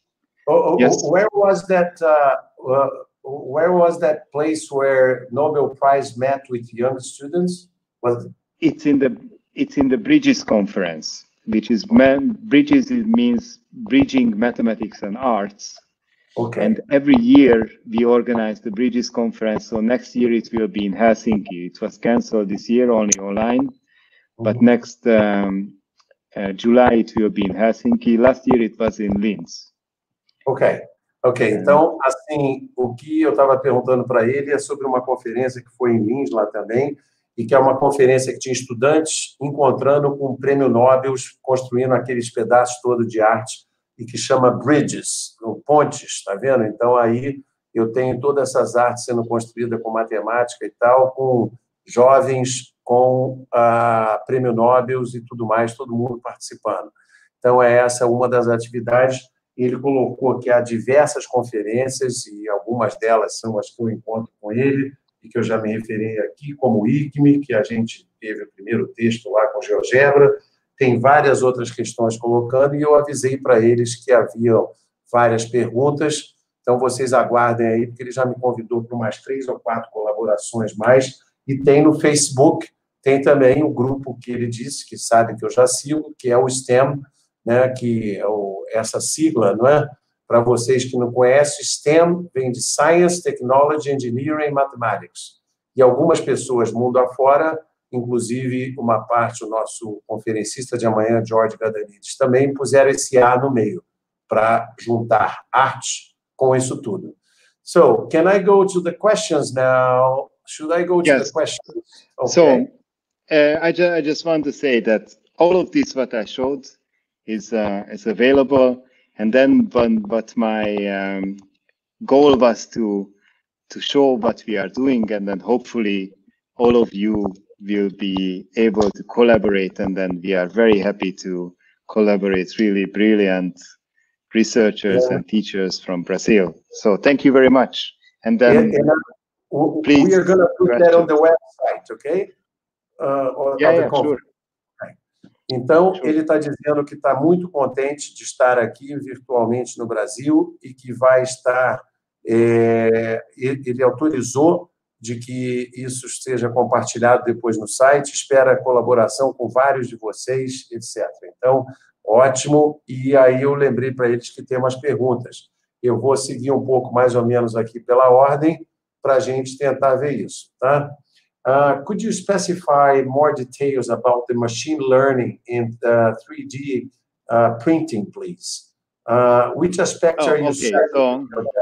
Oh, yes. Where was that? Uh, uh, Where was that place where Nobel Prize met with young students? Was it? It's in the it's in the Bridges conference, which is man, Bridges. It means bridging mathematics and arts. Okay. And every year we organize the Bridges conference. So next year it will be in Helsinki. It was cancelled this year, only online. Mm-hmm. But next um, uh, July it will be in Helsinki. Last year it was in Linz. Okay. Ok, então, assim, o que eu estava perguntando para ele é sobre uma conferência que foi em Linz lá também, e que é uma conferência que tinha estudantes encontrando com o prêmio Nobel, construindo aqueles pedaços todos de arte, e que chama Bridges, pontes, está vendo? Então, aí eu tenho todas essas artes sendo construídas com matemática e tal, com jovens, com ah, prêmio Nobel e tudo mais, todo mundo participando. Então, é essa uma das atividades. Ele colocou que há diversas conferências, e algumas delas são as que eu encontro com ele, e que eu já me referi aqui, como o I C M E, que a gente teve o primeiro texto lá com GeoGebra, tem várias outras questões colocando, e eu avisei para eles que haviam várias perguntas, então vocês aguardem aí, porque ele já me convidou para umas três ou quatro colaborações mais, e tem no Facebook, tem também o grupo que ele disse, que sabe que eu já sigo, que é o STEM, né, que é o, essa sigla, não é? Para vocês que não conhecem, STEM vem de Science, Technology, Engineering, Mathematics. E algumas pessoas, mundo afora, inclusive uma parte, o nosso conferencista de amanhã, George Gadanides, também puseram esse A no meio, para juntar arte com isso tudo. So, can I go to the questions now? Should I go to yes. the questions? Okay. So, uh, I, ju I just want to say that all of this what I showed is uh, is available, and then when, what my um, goal was to to show what we are doing, and then hopefully all of you will be able to collaborate, and then we are very happy to collaborate really brilliant researchers yeah. and teachers from Brazil. So thank you very much. And then and, and, uh, please, we are going to put questions. That on the website, okay? Uh, or, yeah, yeah, sure. Então, ele está dizendo que está muito contente de estar aqui virtualmente no Brasil e que vai estar... É, ele autorizou de que isso seja compartilhado depois no site, espera a colaboração com vários de vocês, etcétera. Então, ótimo. E aí eu lembrei para eles que tem umas perguntas. Eu vou seguir um pouco mais ou menos aqui pela ordem para a gente tentar ver isso, tá? Uh, could you specify more details about the machine learning in the three D uh, printing, please? Uh, which aspects oh, are you okay. so,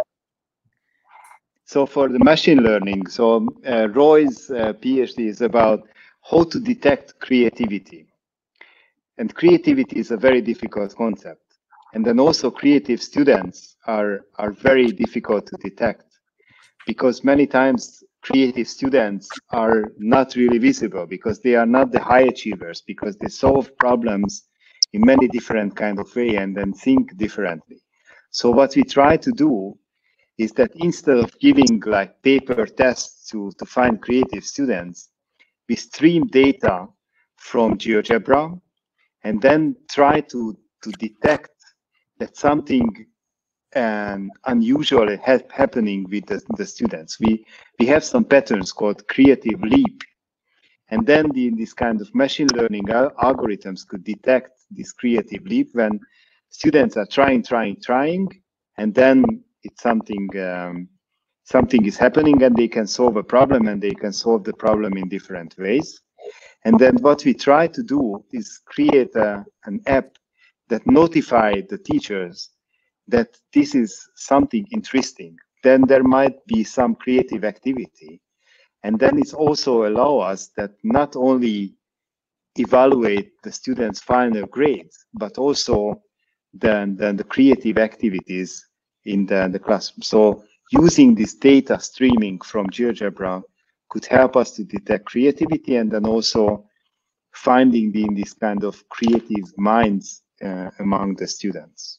so for the machine learning, so uh, Roy's uh, PhD is about how to detect creativity. And creativity is a very difficult concept. And then also creative students are, are very difficult to detect, because many times creative students are not really visible because they are not the high achievers, because they solve problems in many different kind of way and then think differently. So what we try to do is that instead of giving like paper tests to, to find creative students, we stream data from GeoGebra and then try to, to detect that something and unusual ha happening with the, the students. We we have some patterns called creative leap, and then the, this kind of machine learning al algorithms could detect this creative leap when students are trying, trying, trying, and then it's something um, something is happening, and they can solve a problem, and they can solve the problem in different ways. And then what we try to do is create a, an app that notifies the teachers that this is something interesting. Then there might be some creative activity. And then it's also allow us that not only evaluate the students' final grades, but also then, then the creative activities in the, the classroom. So using this data streaming from GeoGebra could help us to detect creativity, and then also finding the, this kind of creative minds uh, among the students.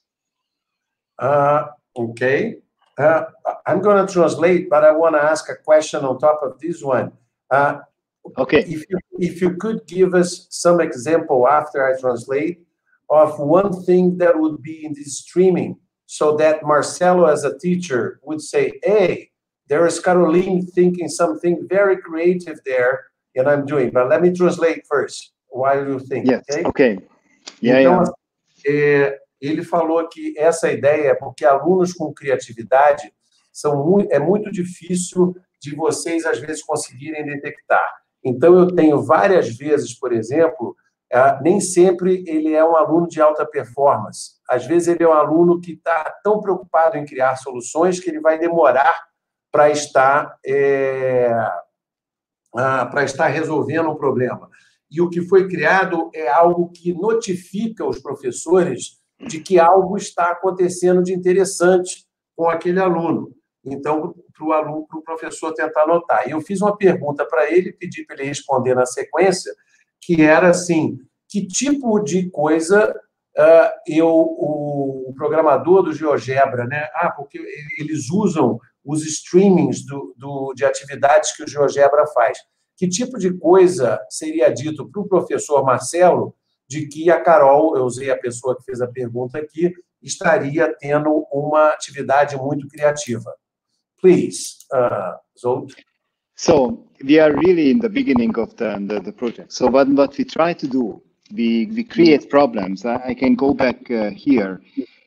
Uh, okay. Uh, I'm going to translate, but I want to ask a question on top of this one. Uh, okay. If you, if you could give us some example after I translate of one thing that would be in this streaming, so that Marcelo as a teacher would say, hey, there is Caroline thinking something very creative there, and I'm doing. But let me translate first while you think. Yes. Okay. Okay. Yeah. Então, yeah. É, ele falou que essa ideia é porque alunos com criatividade são muito, é muito difícil de vocês, às vezes, conseguirem detectar. Então, eu tenho várias vezes, por exemplo, uh, nem sempre ele é um aluno de alta performance. Às vezes, ele é um aluno que está tão preocupado em criar soluções que ele vai demorar para estar, é, uh, para estar resolvendo um problema. E o que foi criado é algo que notifica os professores de que algo está acontecendo de interessante com aquele aluno. Então, para o aluno, para o professor tentar anotar. E eu fiz uma pergunta para ele, pedi para ele responder na sequência, que era assim, que tipo de coisa uh, eu, o, o programador do GeoGebra, né? Ah, porque eles usam os streamings do, do, de atividades que o GeoGebra faz. que tipo de coisa seria dito para o professor Marcelo de que a Carol, eu usei a pessoa que fez a pergunta aqui, estaria tendo uma atividade muito criativa? Please, uh, Zsolt. So we are really in the beginning of the, the, the project. So what, what we try to do, we, we create problems. I, I can go back uh, here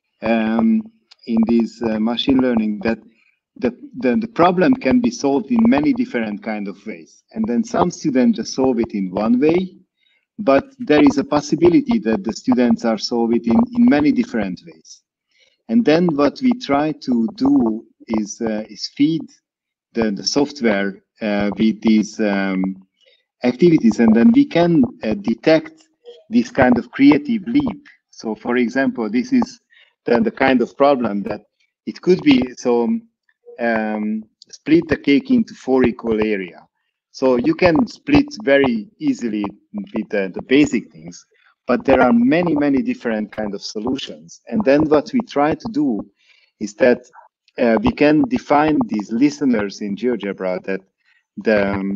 um, in this uh, machine learning that the, the, the problem can be solved in many different kind of ways. And then some students just solve it in one way, but there is a possibility that the students are solve it in, in many different ways. And then what we try to do is, uh, is feed the, the software uh, with these um, activities, and then we can uh, detect this kind of creative leap. So for example, this is the, the kind of problem that it could be, so um, split the cake into four equal area. So you can split very easily with the, the basic things, but there are many, many different kind of solutions. And then what we try to do is that uh, we can define these listeners in GeoGebra that the um,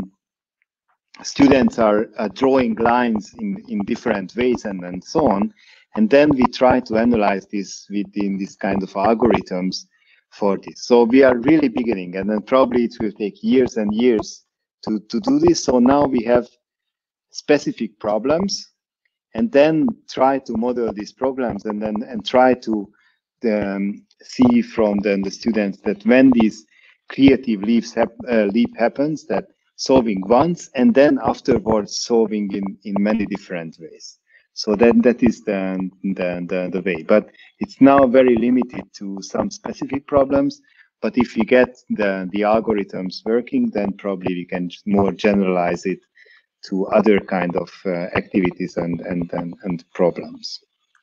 students are uh, drawing lines in, in different ways and, and so on. And then we try to analyze this within this kind of algorithms for this. So we are really beginning, and then probably it will take years and years to, to do this. So now we have specific problems, and then try to model these problems, and then and try to um, see from the, the students that when these creative leaps hap uh, leap happens, that solving once and then afterwards solving in in many different ways. So then that is the, the the the way. But it's now very limited to some specific problems. But if we get the the algorithms working, then probably we can more generalize it to other kind of uh, activities and, and, and, and problems.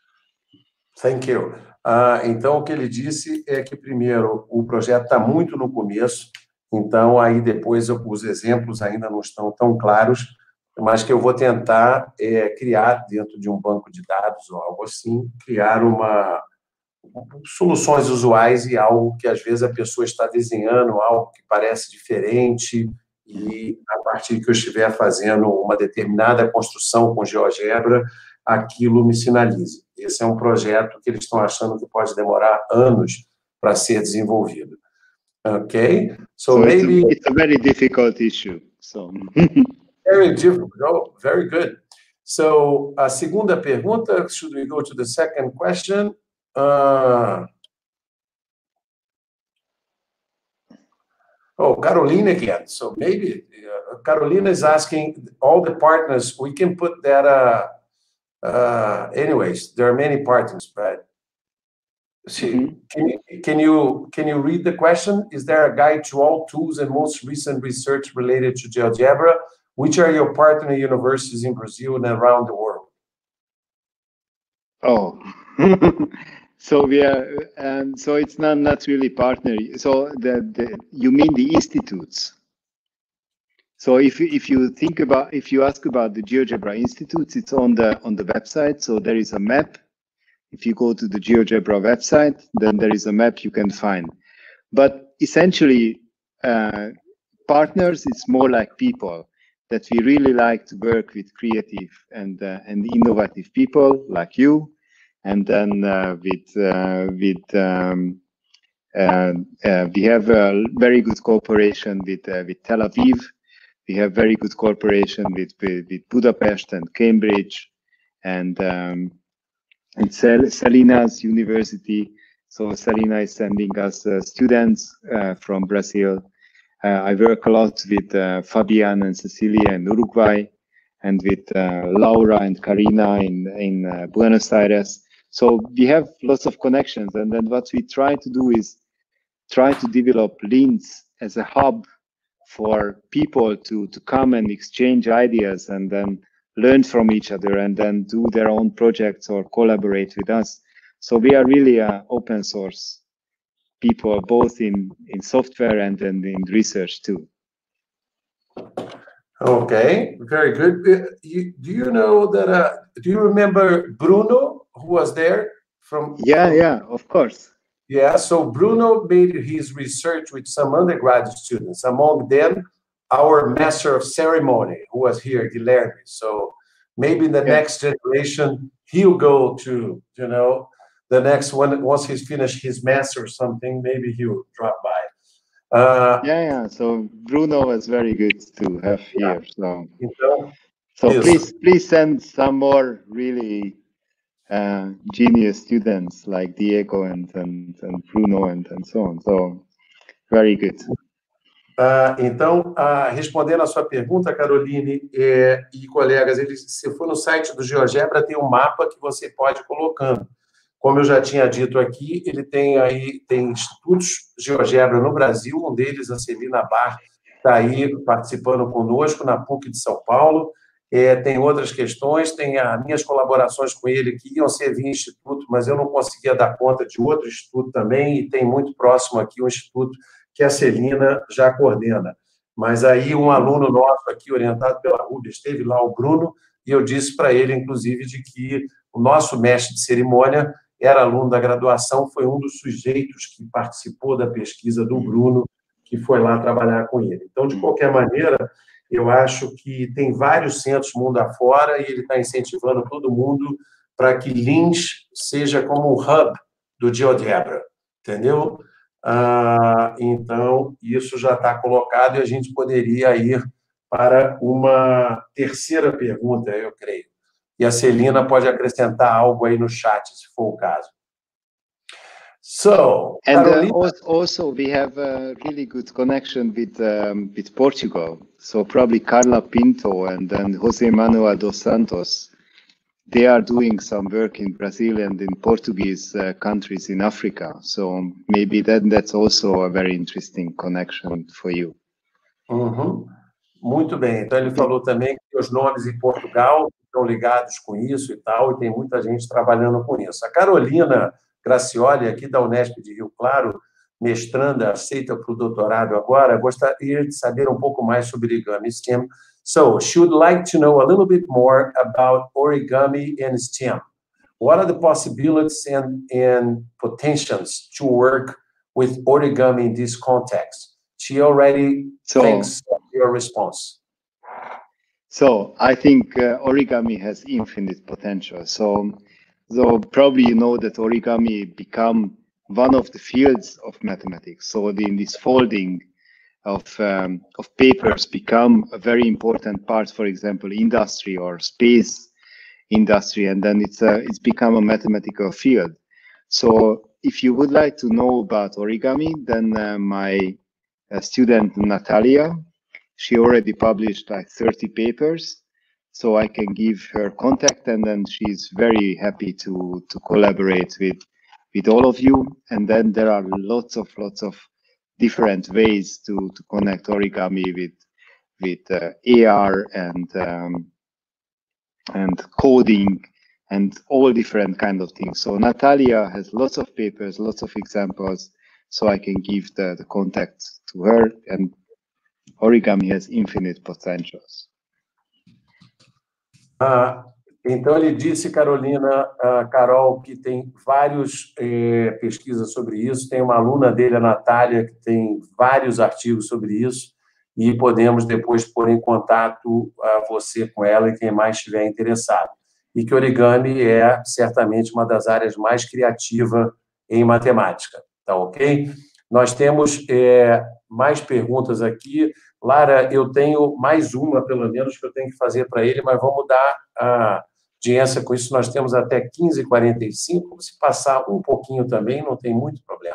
Thank you. Uh, então, o que ele disse é que, primeiro, o projeto está muito no começo, então, aí depois os exemplos ainda não estão tão claros, mas que eu vou tentar é, criar, dentro de um banco de dados ou algo assim, criar uma soluções usuais e algo que, às vezes, a pessoa está desenhando, algo que parece diferente, e a partir que eu estiver fazendo uma determinada construção com GeoGebra, aquilo me sinalize. Esse é um projeto que eles estão achando que pode demorar anos para ser desenvolvido. Ok? So, so maybe... It's a very difficult issue. So. Very difficult. Oh, very good. So, a segunda pergunta, should we go to the second question? Uh... Oh, Carolina again. So maybe uh, Carolina is asking all the partners. We can put that. Uh, uh, anyways, there are many partners, but see, mm-hmm. can you can you can you read the question? Is there a guide to all tools and most recent research related to GeoGebra? Which are your partner universities in Brazil and around the world? Oh. So we are, and so it's not not really partner. So the, the you mean the institutes? So if if you think about if you ask about the GeoGebra institutes, it's on the on the website. So there is a map. If you go to the GeoGebra website, then there is a map you can find. But essentially, uh, partners is more like people that we really like to work with creative and uh, and innovative people like you. And then uh, with uh, with um, uh, uh, we have a very good cooperation with uh, with Tel Aviv. We have very good cooperation with with, with Budapest and Cambridge, and um, and Sal Salinas University. So Salina is sending us uh, students uh, from Brazil. Uh, I work a lot with uh, Fabian and Cecilia in Uruguay, and with uh, Laura and Karina in in uh, Buenos Aires. So we have lots of connections, and then what we try to do is try to develop Linz as a hub for people to, to come and exchange ideas and then learn from each other and then do their own projects or collaborate with us. So we are really uh, open source people, both in, in software and, and in research too. Okay, very good. You, do you know that, uh, do you remember Bruno, who was there from? Yeah, yeah, of course. Yeah, so Bruno made his research with some undergraduate students, among them our master of ceremony who was here, Guilherme. So maybe in the yeah. next generation, he'll go to, you know, the next one, once he's finished his master or something, maybe he'll drop by. Uh, yeah, yeah. So Bruno is very good to have yeah. here. So, então, so please, please send some more really uh, genius students like Diego and, and, and Bruno and, and so on. So, very good. Uh, então, uh, respondendo a sua pergunta, Caroline é, e colegas, ele, se for no site do GeoGebra, tem um mapa que você pode ir colocando. Como eu já tinha dito aqui, ele tem aí tem institutos GeoGebra no Brasil, um deles, a Celina Bar, está aí participando conosco na P U C de São Paulo. É, tem outras questões, tem as minhas colaborações com ele que iam ser via instituto, mas eu não conseguia dar conta de outro instituto também, e tem muito próximo aqui um instituto que a Celina já coordena. Mas aí um aluno nosso aqui, orientado pela Rúbia, esteve lá, o Bruno, e eu disse para ele, inclusive, de que o nosso mestre de cerimônia era aluno da graduação, foi um dos sujeitos que participou da pesquisa do Bruno, que foi lá trabalhar com ele. Então, de qualquer maneira, eu acho que tem vários centros mundo afora, e ele está incentivando todo mundo para que Lins seja como um hub do GeoGebra, entendeu? Ah, então, isso já está colocado e a gente poderia ir para uma terceira pergunta, eu creio. E a Celina pode acrescentar algo aí no chat, se for o caso. So, and uh, also we have a really good connection with um, with Portugal. So probably Carla Pinto and then José Manuel dos Santos. They are doing some work in Brazil and in Portuguese uh, countries in Africa. So maybe that, that's also a very interesting connection for you. Uhum. Muito bem. Então, ele falou também que os nomes em Portugal estão ligados com isso e tal, e tem muita gente trabalhando com isso. A Carolina Gracioli, aqui da Unesp de Rio Claro, mestranda, aceita para o doutorado agora, gostaria de saber um pouco mais sobre origami STEM. So, she would like to know a little bit more about origami and STEM. What are the possibilities and, and potentials to work with origami in this context? She already so, thanks for your response. So, I think uh, origami has infinite potential. So, so, probably you know that origami become one of the fields of mathematics. So, the, in this folding of um, of papers become a very important part, for example, industry or space industry, and then it's a, it's become a mathematical field. So if you would like to know about origami, then uh, my uh, student Natalia, she already published like thirty papers, so I can give her contact, and then she's very happy to to collaborate with with all of you. And then there are lots of lots of different ways to, to connect origami with with uh, A R and um, and coding and all different kind of things. So Natalia has lots of papers, lots of examples, so I can give the, the contact to her, and origami has infinite potentials. Ah, então ele disse, Carolina, uh, Carol, que tem várias eh, pesquisas sobre isso, tem uma aluna dele, a Natália, que tem vários artigos sobre isso, e podemos depois pôr em contato uh, você com ela e quem mais estiver interessado. E que origami é certamente uma das áreas mais criativas em matemática, tá ok? Nós temos eh, mais perguntas aqui. Lara, eu tenho mais uma, pelo menos, que eu tenho que fazer para ele, mas vamos dar a audiência com isso. Nós temos até quinze e quarenta e cinco, se passar um pouquinho também, não tem muito problema.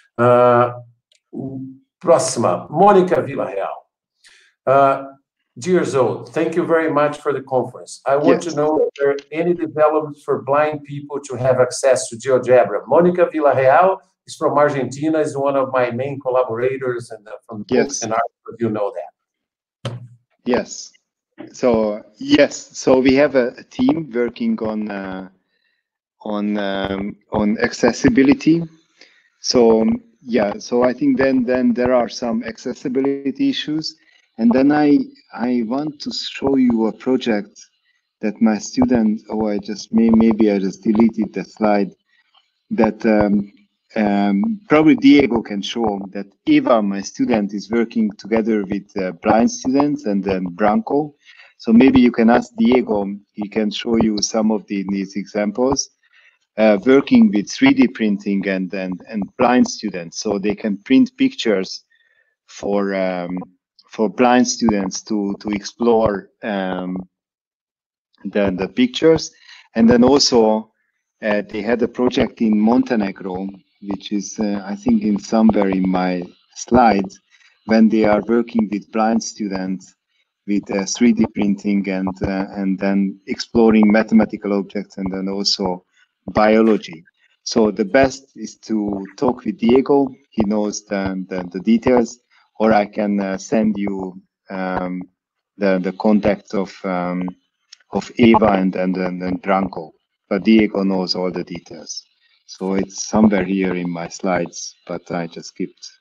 Uh, próxima, Mônica Villarreal. Uh, Dear Zoe, thank you very much for the conference. I want yes. to know if there are any developments for blind people to have access to GeoGebra. Mônica Villarreal is from Argentina, is one of my main collaborators and uh, from the yes. books and art, you know that. Yes. So yes, so we have a, a team working on uh, on um, on accessibility. So yeah, so I think then then there are some accessibility issues, and then I I want to show you a project that my student. Oh, I just may maybe I just deleted the slide. That um, um, probably Diego can show that Eva, my student, is working together with uh, blind students and then Branko. So maybe you can ask Diego, he can show you some of the, these examples, uh, working with three D printing and, and, and blind students. So they can print pictures for um, for blind students to, to explore um, the, the pictures. And then also uh, they had a project in Montenegro, which is, uh, I think, in somewhere in my slides, when they are working with blind students with uh, three D printing and uh, and then exploring mathematical objects and then also biology. So the best is to talk with Diego. He knows the, the, the details, or I can uh, send you um, the, the contact of um, of Eva and, and, and, and Branko. But Diego knows all the details. So it's somewhere here in my slides, but I just skipped.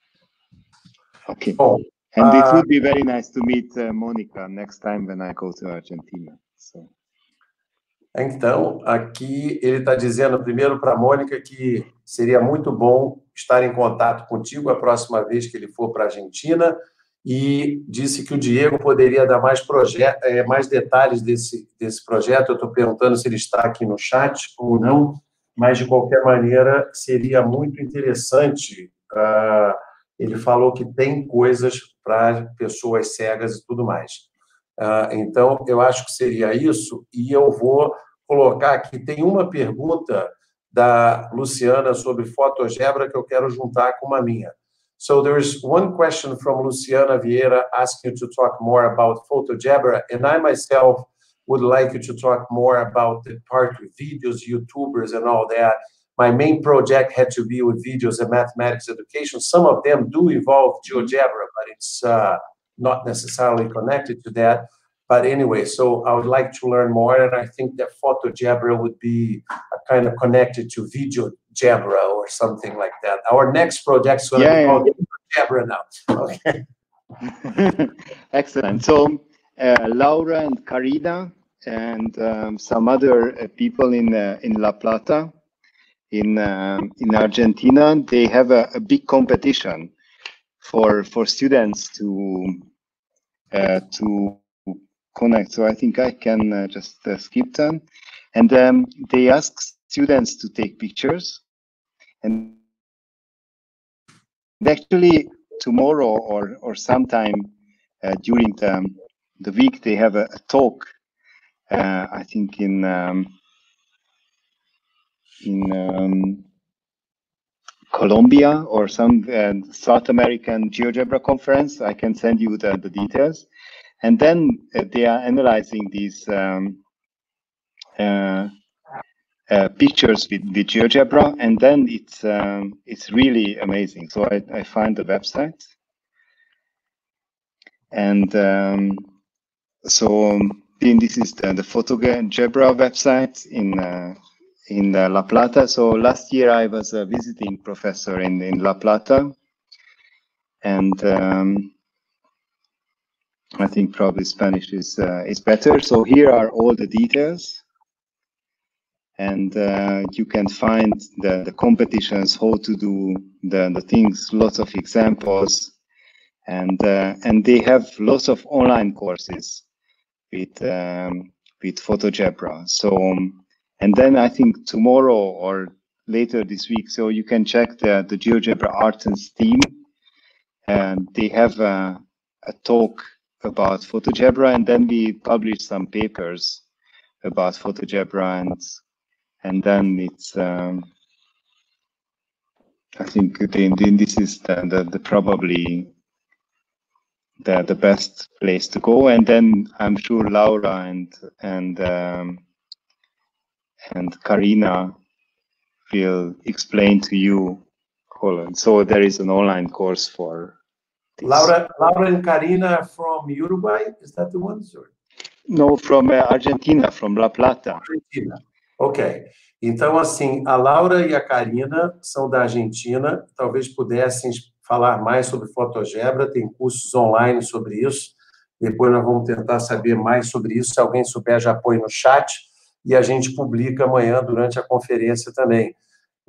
Okay. Oh, and uh, it would be very nice to meet uh, Monica next time when I go to Argentina. So. Então, aqui ele está dizendo primeiro para a Mônica que seria muito bom estar em contato contigo a próxima vez que ele for para a Argentina, e disse que o Diego poderia dar mais, é, mais detalhes desse, desse projeto. Eu estou perguntando se ele está aqui no chat ou não, mas, de qualquer maneira, seria muito interessante. Uh, ele falou que tem coisas para pessoas cegas e tudo mais. Uh, então, eu acho que seria isso, e eu vou colocar aqui, tem uma pergunta da Luciana sobre Photogebra que eu quero juntar com uma minha. So there's one question from Luciana Vieira asking you to talk more about Photogebra, and I myself would like you to talk more about the part with videos, YouTubers, and all that. My main project had to be with videos and mathematics education. Some of them do involve GeoGebra, but it's uh, not necessarily connected to that. But anyway, so I would like to learn more, and I think that Photogebra would be kind of connected to VideoGebra or something like that. Our next project is going yeah, to be called VideoGebra now. Okay. Excellent. So uh, Laura and Karina and um, some other uh, people in uh, in La Plata, in um, in Argentina, they have a, a big competition for for students to uh, to connect. So I think I can uh, just uh, skip them. And um, they ask students to take pictures. And actually tomorrow or, or sometime uh, during the, the week, they have a, a talk, uh, I think in, um, in um, Colombia or some uh, South American GeoGebra conference. I can send you the, the details. And then uh, they are analyzing these um, uh, uh, pictures with, with GeoGebra, and then it's um, it's really amazing. So I, I find the website, and um, so then this is the, the Photogebra website in uh, in uh, La Plata. So last year I was a visiting professor in in La Plata, and um, I think probably Spanish is uh, is better. So here are all the details, and uh, you can find the the competitions, how to do the the things, lots of examples, and uh, and they have lots of online courses with um, with Photogebra. So um, and then I think tomorrow or later this week, so you can check the the GeoGebra Arts and STEAM, and they have a, a talk about Photogebra, and then we publish some papers about Photogebra, and and then it's um, I think the, the, this is the, the, the probably the the best place to go, and then I'm sure Laura and and um, and Karina will explain to you. Holland. So there is an online course for this. Laura, Laura and Karina from Uruguay, is that the one? Sorry. No, from uh, Argentina, from La Plata. Argentina. Ok. Então, assim, a Laura e a Karina são da Argentina, talvez pudessem falar mais sobre Photogebra, tem cursos online sobre isso, depois nós vamos tentar saber mais sobre isso, se alguém souber já põe no chat, e a gente publica amanhã durante a conferência também.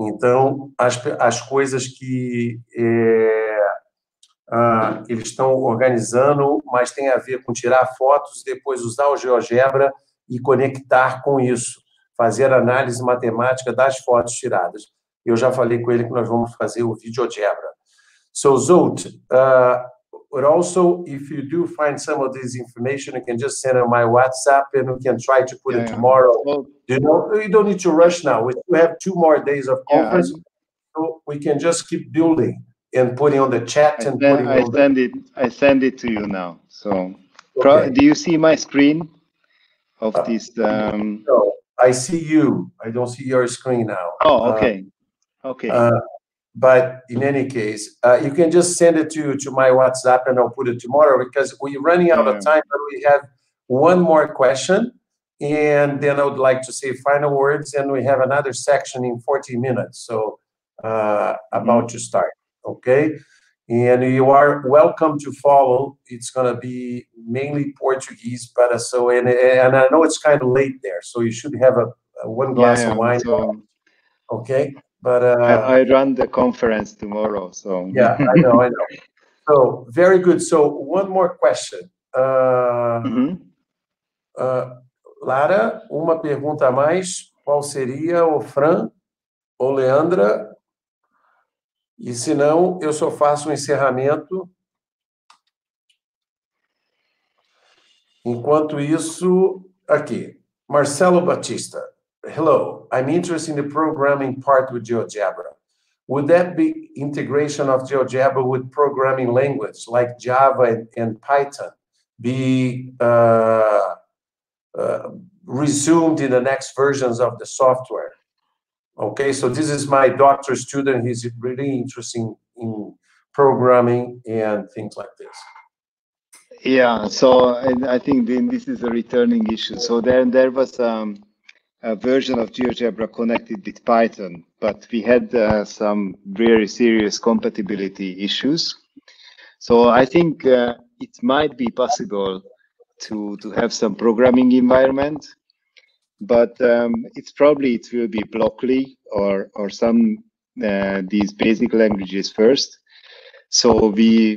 Então, as, as coisas que é, ah, eles estão organizando, mas tem a ver com tirar fotos, depois usar o GeoGebra e conectar com isso, fazer análise matemática das fotos tiradas. Eu já falei com ele que nós vamos fazer o VideoGebra. So, Zolt, uh, but also, if you do find some of this information, you can just send it on my WhatsApp, and we can try to put yeah, it tomorrow. Well, you know, you don't need to rush now. We have two more days of conference, yeah, so we can just keep building and putting on the chat I and send, putting I on send the... it. I send it to you now. So, okay. Do you see my screen of uh, this? Um... No, I see you. I don't see your screen now. Oh, okay, uh, okay. Uh, But in any case, uh, you can just send it to, to my WhatsApp and I'll put it tomorrow because we're running out yeah. of time, but we have one more question. And then I would like to say final words, and we have another section in forty minutes. So uh, about mm-hmm. to start, okay? And you are welcome to follow. It's going to be mainly Portuguese, but uh, so, and, and I know it's kind of late there, so you should have a, a one glass yeah, of wine, so... okay? But uh, I, I run the conference tomorrow, so yeah, I know, I know. So very good. So one more question. Uh, mm-hmm. uh, Lara, uma pergunta a mais. Qual seria o Fran ou Leandra? E se não, eu só faço um encerramento. Enquanto isso, aqui, Marcelo Batista. Hello, I'm interested in the programming part with GeoGebra. Would that be integration of GeoGebra with programming language like Java and, and Python be uh, uh, resumed in the next versions of the software? Okay, so this is my doctoral student. He's really interested in programming and things like this. Yeah, so I, I think then this is a returning issue. So there, there was um, a version of GeoGebra connected with Python, but we had uh, some very serious compatibility issues. So I think uh, it might be possible to, to have some programming environment, but um, it's probably, it will be Blockly or, or some uh, these basic languages first. So we,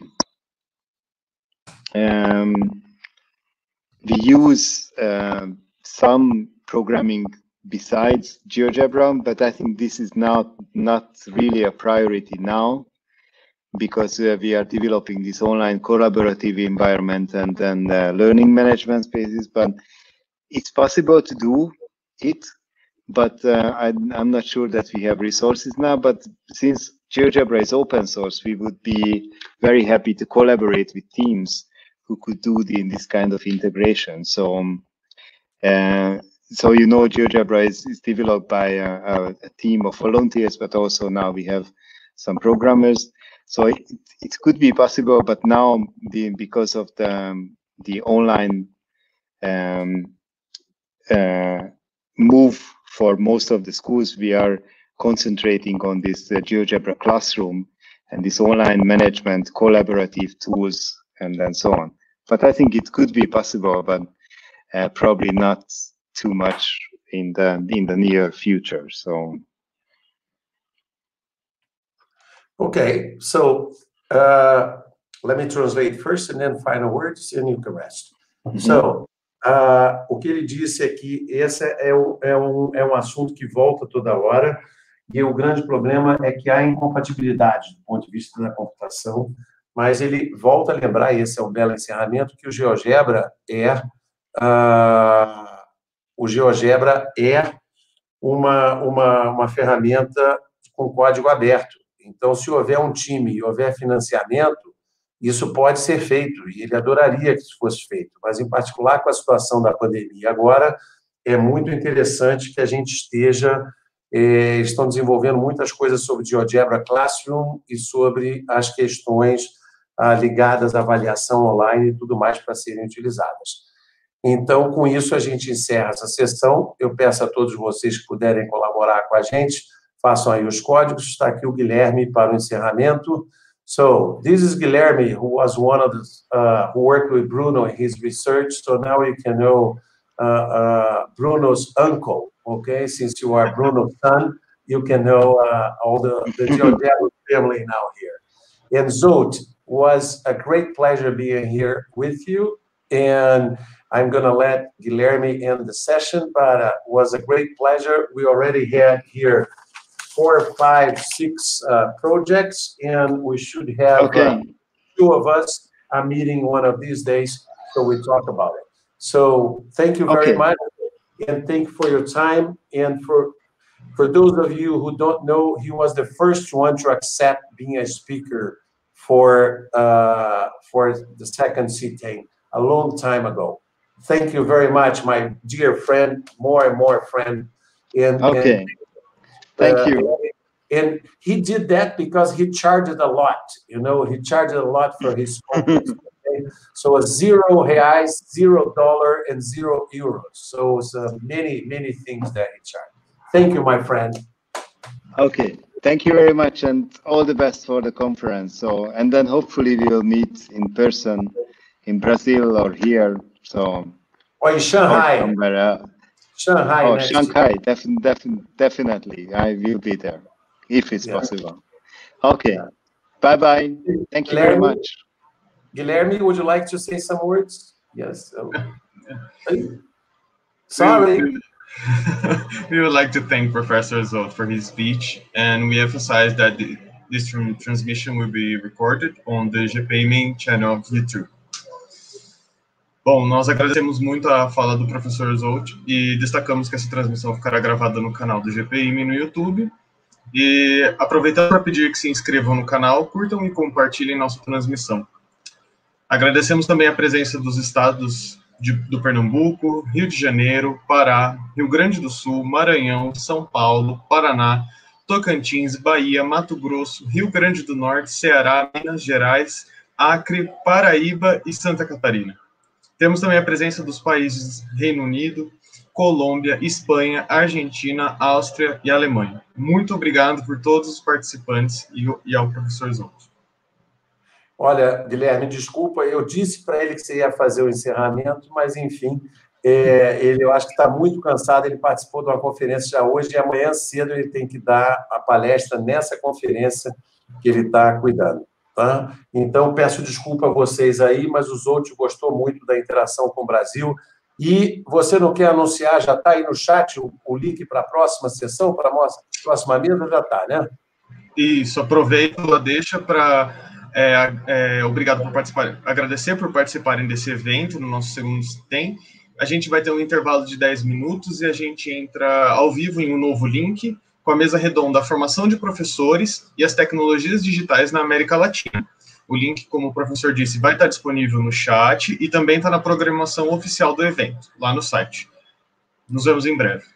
um, we use uh, some programming besides GeoGebra, but I think this is not not really a priority now because uh, we are developing this online collaborative environment and and uh, learning management spaces. But it's possible to do it, but uh, I, I'm not sure that we have resources now. But since GeoGebra is open source, we would be very happy to collaborate with teams who could do the, this kind of integration. So. Um, uh, So, you know, GeoGebra is, is developed by a, a team of volunteers, but also now we have some programmers. So it, it could be possible, but now the, because of the, um, the online um, uh, move for most of the schools, we are concentrating on this uh, GeoGebra classroom and this online management, collaborative tools, and, and so on. But I think it could be possible, but uh, probably not too much in the in the near future. So okay, so uh, let me translate first and then final words and you can rest. Mm-hmm. So uh, o que ele disse é que esse é, o, é, um, é um assunto que volta toda hora e o grande problema é que há incompatibilidade do ponto de vista da computação, mas ele volta a lembrar, e esse é um belo encerramento, que o GeoGebra é uh, o GeoGebra é uma, uma, uma ferramenta com código aberto. Então, se houver um time e houver financiamento, isso pode ser feito, e ele adoraria que isso fosse feito. Mas, em particular, com a situação da pandemia agora, é muito interessante que a gente esteja... Eh, estão desenvolvendo muitas coisas sobre GeoGebra Classroom e sobre as questões ah, ligadas à avaliação online e tudo mais para serem utilizadas. Então, com isso, a gente encerra essa sessão. Eu peço a todos vocês que puderem colaborar com a gente, façam aí os códigos. Está aqui o Guilherme para o encerramento. So, this is Guilherme, who was one of the, uh, who worked with Bruno in his research. So now you can know uh, uh, Bruno's uncle, okay? Since you are Bruno's son, you can know uh, all the, the Giordano family now here. And Zsolt, was a great pleasure being here with you. And I'm going to let Guilherme end the session, but uh, was a great pleasure. We already had here four, five, six uh, projects, and we should have okay. uh, two of us a meeting one of these days, so we talk about it. So thank you very okay. much, and thank you for your time. And for for those of you who don't know, he was the first one to accept being a speaker for uh, for the second C T E M a long time ago. Thank you very much, my dear friend, more and more friend. And, okay, and, thank uh, you. And he did that because he charged a lot, you know, he charged a lot for his conference. Okay? So a zero reais, zero dollar, and zero euros. So it's uh, many, many things that he charged. Thank you, my friend. Okay, thank you very much, and all the best for the conference. So, and then hopefully we will meet in person in Brazil or here. So, or in Shanghai. Or somewhere else. Shanghai. Oh, next Shanghai, def def definitely. I will be there if it's yeah. possible. Okay, yeah. bye bye. Thank you Guilherme, very much. Guilherme, would you like to say some words? Yes. Um, sorry. We would like to thank Professor Zsolt for his speech, and we emphasize that the, this transmission will be recorded on the G P I channel of YouTube. Bom, nós agradecemos muito a fala do professor Zsolt e destacamos que essa transmissão ficará gravada no canal do G P I M no YouTube. E aproveitando para pedir que se inscrevam no canal, curtam e compartilhem nossa transmissão. Agradecemos também a presença dos estados de, do Pernambuco, Rio de Janeiro, Pará, Rio Grande do Sul, Maranhão, São Paulo, Paraná, Tocantins, Bahia, Mato Grosso, Rio Grande do Norte, Ceará, Minas Gerais, Acre, Paraíba e Santa Catarina. Temos também a presença dos países Reino Unido, Colômbia, Espanha, Argentina, Áustria e Alemanha. Muito obrigado por todos os participantes e, e ao professor Zsolt. Olha, Guilherme, desculpa, eu disse para ele que você ia fazer o encerramento, mas, enfim, é, ele, eu acho que está muito cansado, ele participou de uma conferência já hoje e amanhã cedo ele tem que dar a palestra nessa conferência que ele está cuidando. Tá? Então, peço desculpa a vocês aí, mas o Zsolt gostou muito da interação com o Brasil. E você não quer anunciar, já está aí no chat o, o link para a próxima sessão, para a próxima mesa, já está, né? Isso, aproveito a deixa para... É, é, obrigado por participar, agradecer por participarem desse evento, no nosso segundo C T E M. A gente vai ter um intervalo de dez minutos e a gente entra ao vivo em um novo link, com a mesa redonda, a formação de professores e as tecnologias digitais na América Latina. O link, como o professor disse, vai estar disponível no chat e também está na programação oficial do evento, lá no site. Nos vemos em breve.